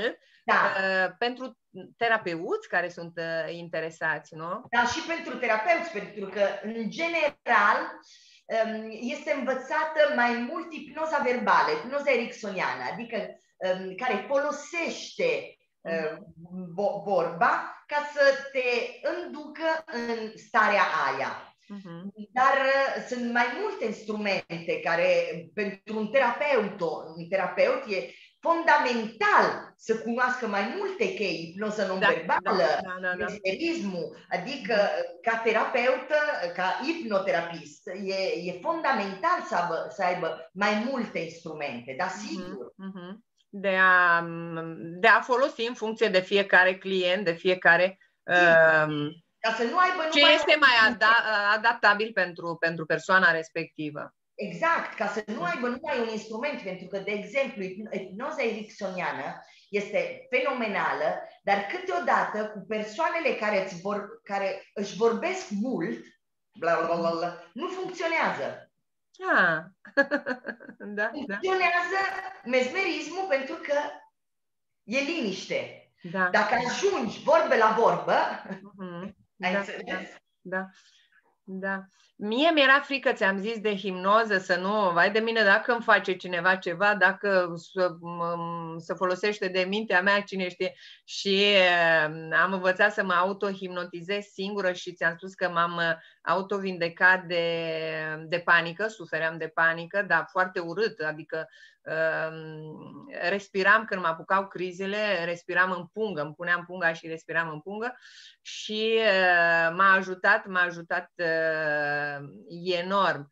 Da. pentru terapeuți care sunt interesați, nu? Da, și pentru terapeuți, pentru că, în general, este învățată mai mult ipnoza verbală, ipnoza ericksoniană, adică care folosește vorba ca să te înducă în starea aia. Uh-huh. Dar sunt mai multe instrumente care, pentru un terapeut, un terapeut e fundamental să cunoască mai multe chei, ipnoză non-verbală, da, da, da, da. mesmerismul, adică ca terapeut, ca hipnoterapist, e, e fundamental să aibă, să aibă mai multe instrumente, da, sigur. Uh-huh, uh-huh. De, a, de a folosi în funcție de fiecare client, de fiecare... Uh, ca să nu aibă ce este mai ada, adaptabil pentru, pentru persoana respectivă. Exact, ca să nu aibă numai un instrument, pentru că, de exemplu, hipnoza ericksoniană este fenomenală, dar câteodată cu persoanele care, îți vor, care își vorbesc mult, bla, bla, bla, bla, nu funcționează. Ah. Da, funcționează da. mesmerismul pentru că e liniște. Da. Dacă ajungi vorbă la vorbă, uh-huh. ai da, înțeles? Da, da. Da. Mie mi-era frică, ți-am zis, de hipnoză, să nu, vai de mine dacă îmi face cineva ceva, dacă se folosește de mintea mea, cine știe. Și am învățat să mă autohipnotizez singură și ți-am spus că m-am autovindecat de, de panică, sufeream de panică, dar foarte urât, adică respiram când mă apucau crizele, respiram în pungă, îmi puneam punga și respiram în pungă și m-a ajutat, m-a ajutat enorm.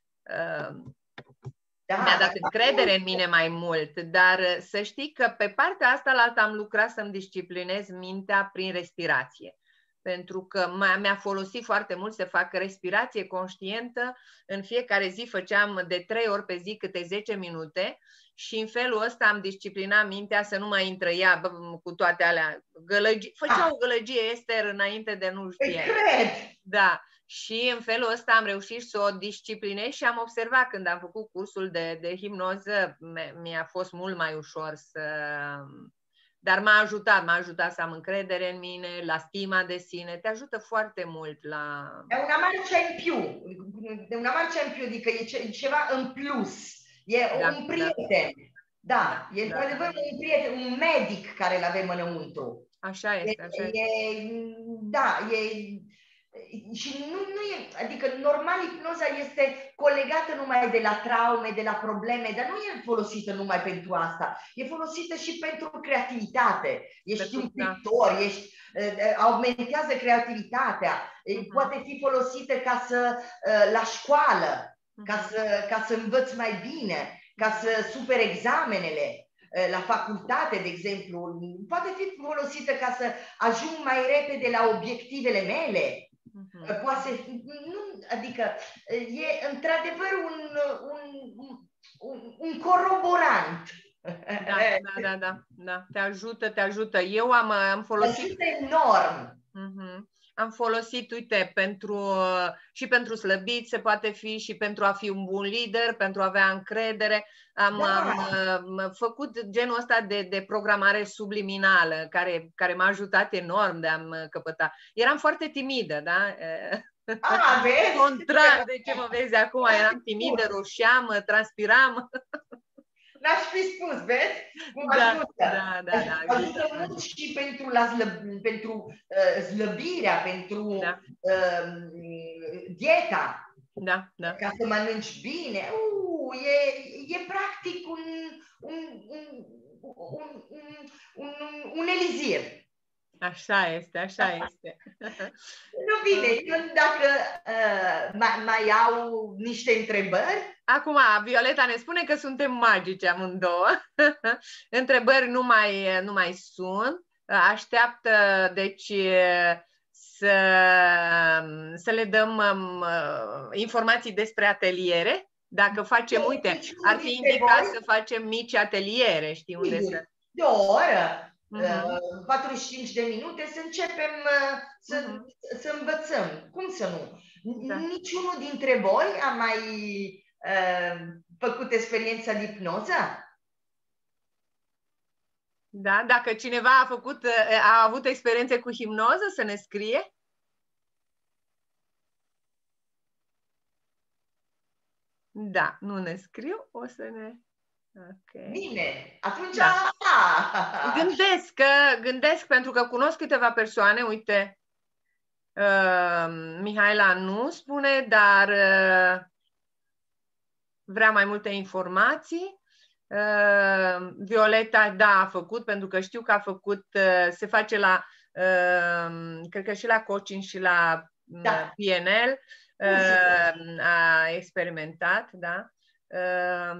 Da, mi-a dat încredere în mine mai mult, dar să știi că pe partea asta la alta am lucrat să-mi disciplinez mintea prin respirație. Pentru că mi-a folosit foarte mult să fac respirație conștientă. În fiecare zi făceam de trei ori pe zi câte zece minute și în felul ăsta am disciplinat mintea să nu mai intră ea bă, cu toate alea. Gălăgi... Făcea o gălăgie, Ester, înainte de nu știe. Cred! Da. Și în felul ăsta am reușit să o disciplinez și am observat când am făcut cursul de, de hipnoză, mi-a fost mult mai ușor să... Dar m-a ajutat, m-a ajutat să am încredere în mine, la stima de sine, te ajută foarte mult la... E una marcia in più, e una marcia in più, adică e ceva în plus, e da, un prieten, da, da e da, într-adevăr da. un prieten, un medic care îl avem înăuntru. Așa este, așa e, este. E, da, e... Și nu, nu e, adică normal hipnoza este colegată numai de la traume, de la probleme, dar nu e folosită numai pentru asta, e folosită și pentru creativitate. Ești un pictor, ești, aumentează creativitatea, uh-huh. poate fi folosită ca să, la școală, uh-huh. ca, să, ca să învăț mai bine, ca să super examenele. La facultate, de exemplu, poate fi folosită ca să ajung mai repede la obiectivele mele. Uh-huh. Poate fi, nu, adică e într-adevăr un, un, un, un coroborant. Da, da, da, da, da, te ajută, te ajută. Eu am, am folosit... Ajută enorm. Uh-huh. Am folosit, uite, pentru, și pentru slăbit se poate fi, și pentru a fi un bun lider, pentru a avea încredere. Am, da. am făcut genul ăsta de, de programare subliminală, care, care m-a ajutat enorm de a-mi căpăta. Eram foarte timidă, da? A, vezi? Contrar de ce mă vezi acum, eram timidă, roșeam, transpiram. N-aș fi spus, vezi? Cum da, ajută. Da, da, da, ajută da, mult și pentru, la slăb, pentru uh, slăbirea, pentru da. uh, dieta. Da, da. Ca să mănânci bine. Uh, e, e practic un, un, un, un, un, un, un elizir. Așa este, așa este. Nu bine, eu dacă uh, mai, mai au niște întrebări. Acum, Violeta ne spune că suntem magici amândouă. Întrebări nu mai, nu mai sunt. Așteaptă, deci, să, să le dăm um, informații despre ateliere. Dacă facem, uite, ar fi indicat să facem mici ateliere, știi unde să... De o oră. Uh-huh. patruzeci și cinci de minute să începem uh, să, uh-huh. să învățăm. Cum să nu? Da. Niciunul dintre voi a mai uh, făcut experiența de hipnoză? Da, dacă cineva a făcut, a avut experiențe cu hipnoză, să ne scrie. Da, nu ne scriu, o să ne... Okay. Bine, atunci... Da. Gândesc, că, gândesc, pentru că cunosc câteva persoane, uite, uh, Mihaela nu spune, dar uh, vrea mai multe informații. Uh, Violeta, da, a făcut, pentru că știu că a făcut, uh, se face la, uh, cred că și la coaching și la da. P N L, uh, a experimentat, da. Uh,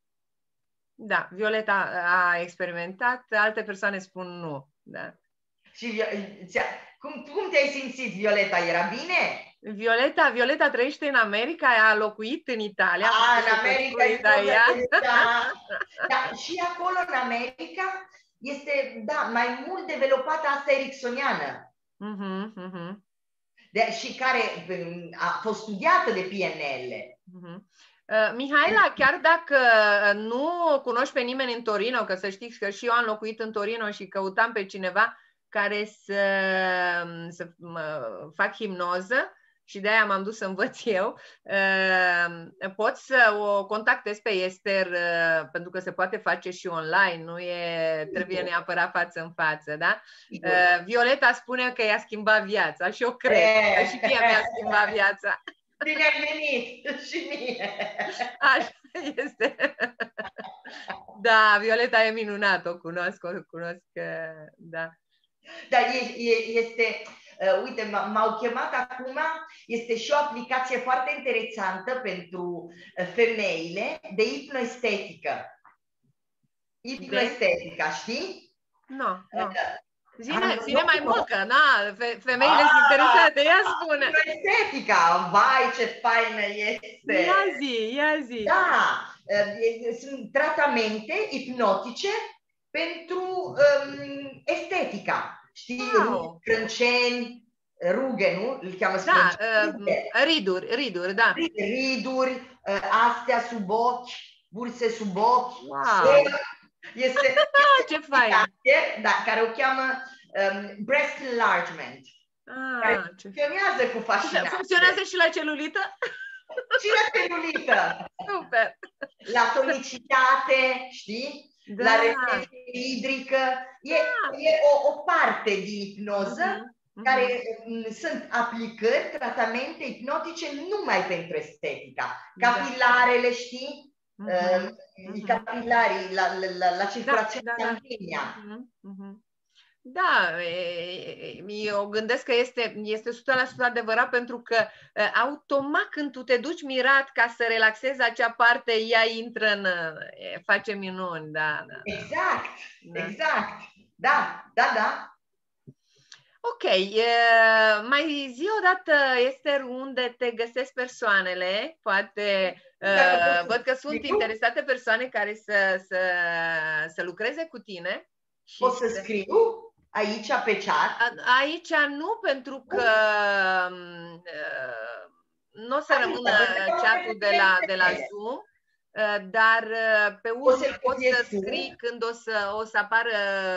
da, Violeta a experimentat, alte persoane spun nu, da. Și cum, cum te-ai simțit, Violeta? Era bine? Violeta, Violeta trăiește în America, a locuit în Italia. A, în America, ea. Da. Da, și acolo în America este, da, mai mult developată asta ericksoniană. Uh-huh, uh-huh. De, și care a fost studiată de P N L. Uh-huh. Uh, Mihaela, chiar dacă nu cunoști pe nimeni în Torino, că să știți că și eu am locuit în Torino și căutam pe cineva care să, să fac hipnoză, și de-aia m-am dus să învăț eu, poți să o contactezi pe Ester, pentru că se poate face și online, nu e, trebuie neapărat față în față, da? Violeta spune că i-a schimbat viața și eu cred că și mie mi-a schimbat viața. Bine ai venit și mie! Așa este. Da, Violeta e minunată, o cunosc, o cunosc, da. Dar este... Uh, uite, m-au chemat acum, este și o aplicație foarte interesantă pentru femeile de hipnoestetică. Hipnoestetica, știi? Nu, nu. Zine, zine mai mult, că na, fe, femeile sunt interesate, ia spune. Hipnoestetica, vai ce faină este! Ia zi, ia zi. Da, uh, sunt tratamente hipnotice pentru um, estetica. Știi, wow. Crânceni, ruge, nu? Îl cheamă da, uh, riduri, riduri, da. Riduri, uh, astea sub ochi, burse sub ochi. Wow. Este ce fain. Da, care o cheamă um, breast enlargement. Ah, care funcționează cu fascinație. Funcționează și la celulită? Și la celulită. Super. La tonicitate, știi? Da. La retenție hidrică. E, da. e o, o parte din hipnoză uh-huh. care uh-huh. sunt aplicări, tratamente hipnotice numai pentru estetica. Capilarele, da. știi? Uh-huh. Uh, capilarii la, la, la circulația da, sanguinea. Da, uh-huh. Uh-huh. Da, eu gândesc că este, este o sută la sută adevărat, pentru că automat când tu te duci mirat ca să relaxezi acea parte, ea intră în... face minuni, da. da. Exact, da. exact. Da, da, da. Ok, mai zi odată, Ester, unde te găsesc persoanele, poate... Da, văd că sunt interesate persoane care să, să, să lucreze cu tine. Poți să scriu? Aici, pe chat? Aici nu, pentru că uh, nu o să rămână chat-ul de la, de la Zoom, uh, dar uh, pe urmă poți să scrii când o să, o să apară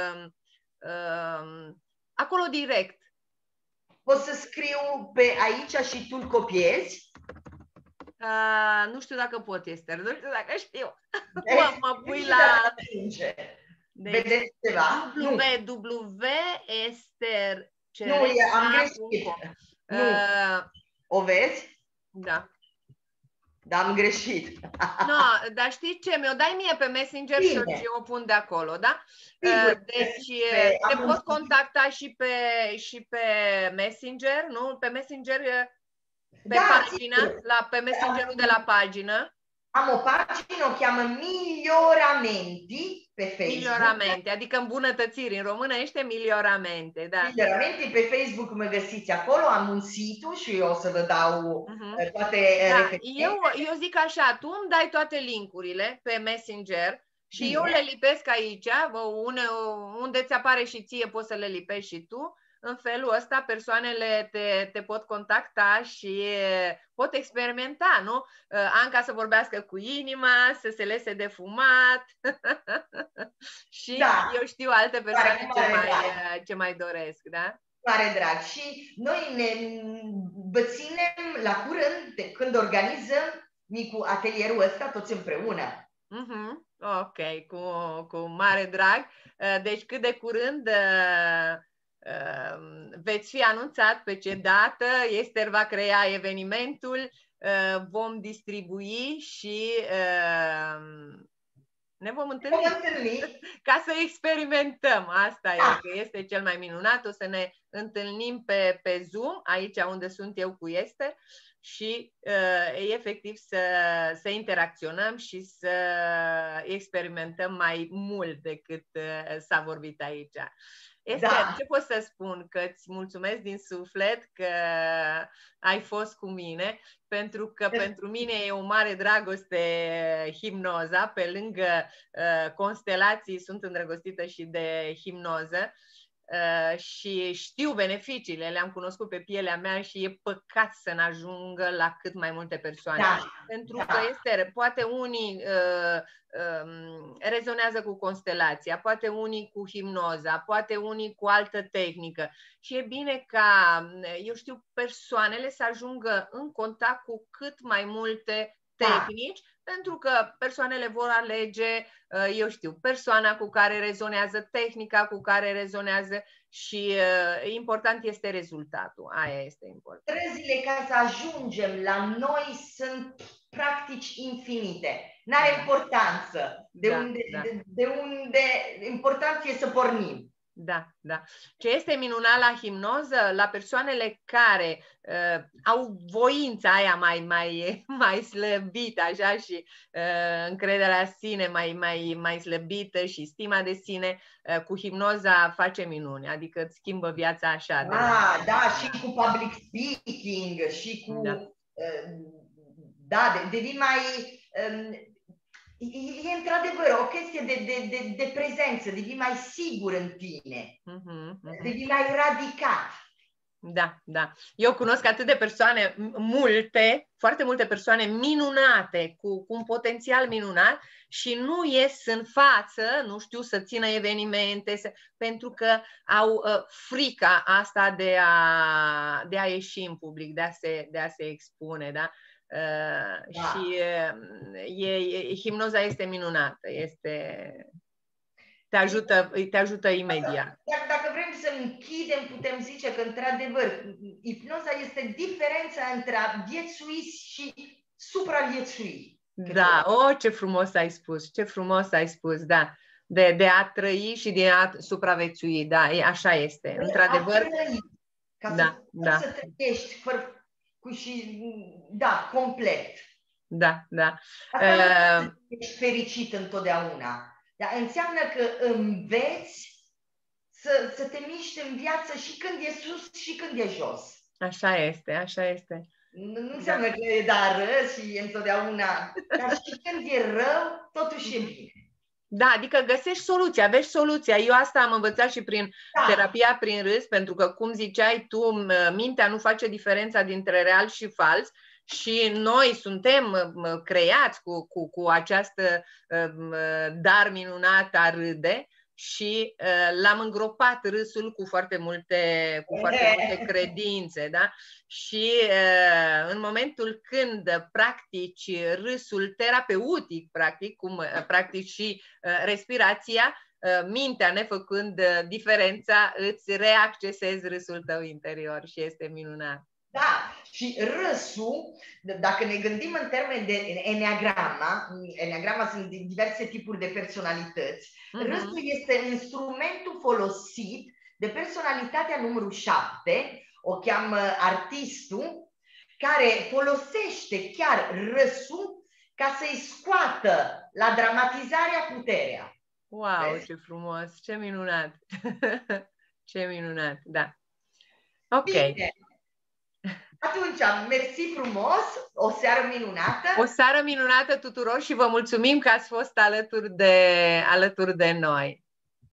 uh, acolo direct. Poți să scriu pe aici și tu îl copiezi? Uh, nu știu dacă pot, Ester, nu știu dacă știu. Mă, mă pui la... Deci, vedeți ceva? www Ester Nu, am greșit. Nu. Uh, o vezi? Da. Dar am greșit. No, dar știi ce? Mi-o dai mie pe Messenger Bine. și eu o pun de acolo, da? Sigur, deci pe, te pot contacta și pe, și pe Messenger, nu? Pe Messenger, pe da, pagină, la, pe Messengerul de la pagină. Am o pagină, o cheamă Miglioramenti pe Facebook. Miglioramenti, adică îmbunătățiri. În românește Miglioramente, da. Miglioramenti pe Facebook mă găsiți acolo, am un site și eu o să vă dau uh-huh. toate da, eu, eu zic așa, tu îmi dai toate linkurile pe Messenger și Bine. eu le lipesc aici, unde, unde ți apare și ție poți să le lipești și tu, în felul ăsta persoanele te, te pot contacta și pot experimenta, nu? Anca să vorbească cu inima, să se lese de fumat și da. eu știu alte persoane ce mai, ce mai doresc, da? Mare drag. Și noi ne vă ținem la curând de când organizăm micul atelierul ăsta toți împreună. Uh-huh. Ok, cu, cu mare drag. Deci cât de curând veți fi anunțat pe ce dată Ester va crea evenimentul, vom distribui și ne vom întâlni, vom întâlni. Ca să experimentăm. Asta da. e, că este cel mai minunat. O să ne întâlnim pe, pe Zoom, aici unde sunt eu cu Ester, și uh, efectiv să, să interacționăm și să experimentăm mai mult decât uh, s-a vorbit aici. Ester, da. Ce pot să spun? Că îți mulțumesc din suflet că ai fost cu mine, pentru că pentru mine e o mare dragoste hipnoza, pe lângă uh, constelații sunt îndrăgostită și de hipnoză. Uh, și știu beneficiile, le-am cunoscut pe pielea mea și e păcat să ne ajungă la cât mai multe persoane. Da, Pentru da. că este, poate unii uh, um, rezonează cu constelația, poate unii cu hipnoza, poate unii cu altă tehnică și e bine ca, eu știu, persoanele să ajungă în contact cu cât mai multe tehnici, da. Pentru că persoanele vor alege, eu știu, persoana cu care rezonează, tehnica cu care rezonează și uh, important este rezultatul. Aia este important. Străzile ca să ajungem la noi sunt practici infinite. N-are da. importanță de, da, unde, da. De, de unde important e să pornim. Da, da. Ce este minunat la hipnoză, la persoanele care uh, au voința aia mai, mai, mai slăbită, așa, și uh, încrederea în sine mai, mai, mai slăbită și stima de sine, uh, cu hipnoza face minuni, adică îți schimbă viața așa. Da, la... da, și cu public speaking, și cu... Da, uh, da devii mai... Um, E, e într-adevăr o chestie de, de, de, de prezență, devii mai sigur în tine, uh-huh, uh-huh. devii mai radicat. Da, da. Eu cunosc atât de persoane, multe, foarte multe persoane minunate, cu, cu un potențial minunat și nu ies în față, nu știu, să țină evenimente, să, pentru că au uh, frica asta de a, de a ieși în public, de a se, de a se expune, da? Uh, da. Și uh, e, e, hipnoza este minunată, este, te ajută, te ajută imediat. Dacă, dacă vrem să închidem, putem zice că, într-adevăr, hipnoza este diferența între a viețui și supraviețui. Da, oh, ce frumos ai spus, ce frumos ai spus, da. De, de a trăi și de a supraviețui, da, e, așa este, într-adevăr. Ca da, să, da. să trăiești, fără, cu și, da, complet. Da, da. Asta uh, nu ești fericit întotdeauna. Dar înseamnă că înveți să, să te miști în viață și când e sus și când e jos. Așa este, așa este. Nu, nu înseamnă da. că e da ră și e întotdeauna, dar și când e rău, totuși e bine. Da, adică găsești soluția, vezi soluția. Eu asta am învățat și prin da. terapia prin râs, pentru că, cum ziceai tu, mintea nu face diferența dintre real și fals. Și noi suntem creați cu, cu, cu această dar minunat a râde și l-am îngropat râsul cu foarte multe, cu foarte multe credințe, da? Și în momentul când practici râsul terapeutic, practic, cum practici și respirația, mintea, nefăcând diferența, îți reaccesezi râsul tău interior și este minunat. Da, și râsul, dacă ne gândim în termeni de eneagrama, eneagrama sunt diverse tipuri de personalități, uh-huh. Râsul este instrumentul folosit de personalitatea numărul șapte, o cheamă artistul, care folosește chiar râsul ca să-i scoată la dramatizarea puterea. Wow, vezi? Ce frumos, ce minunat! Ce minunat, da. Ok. Bine. Atunci, mersi frumos, o seară minunată. O seară minunată tuturor și vă mulțumim că ați fost alături de, alături de noi.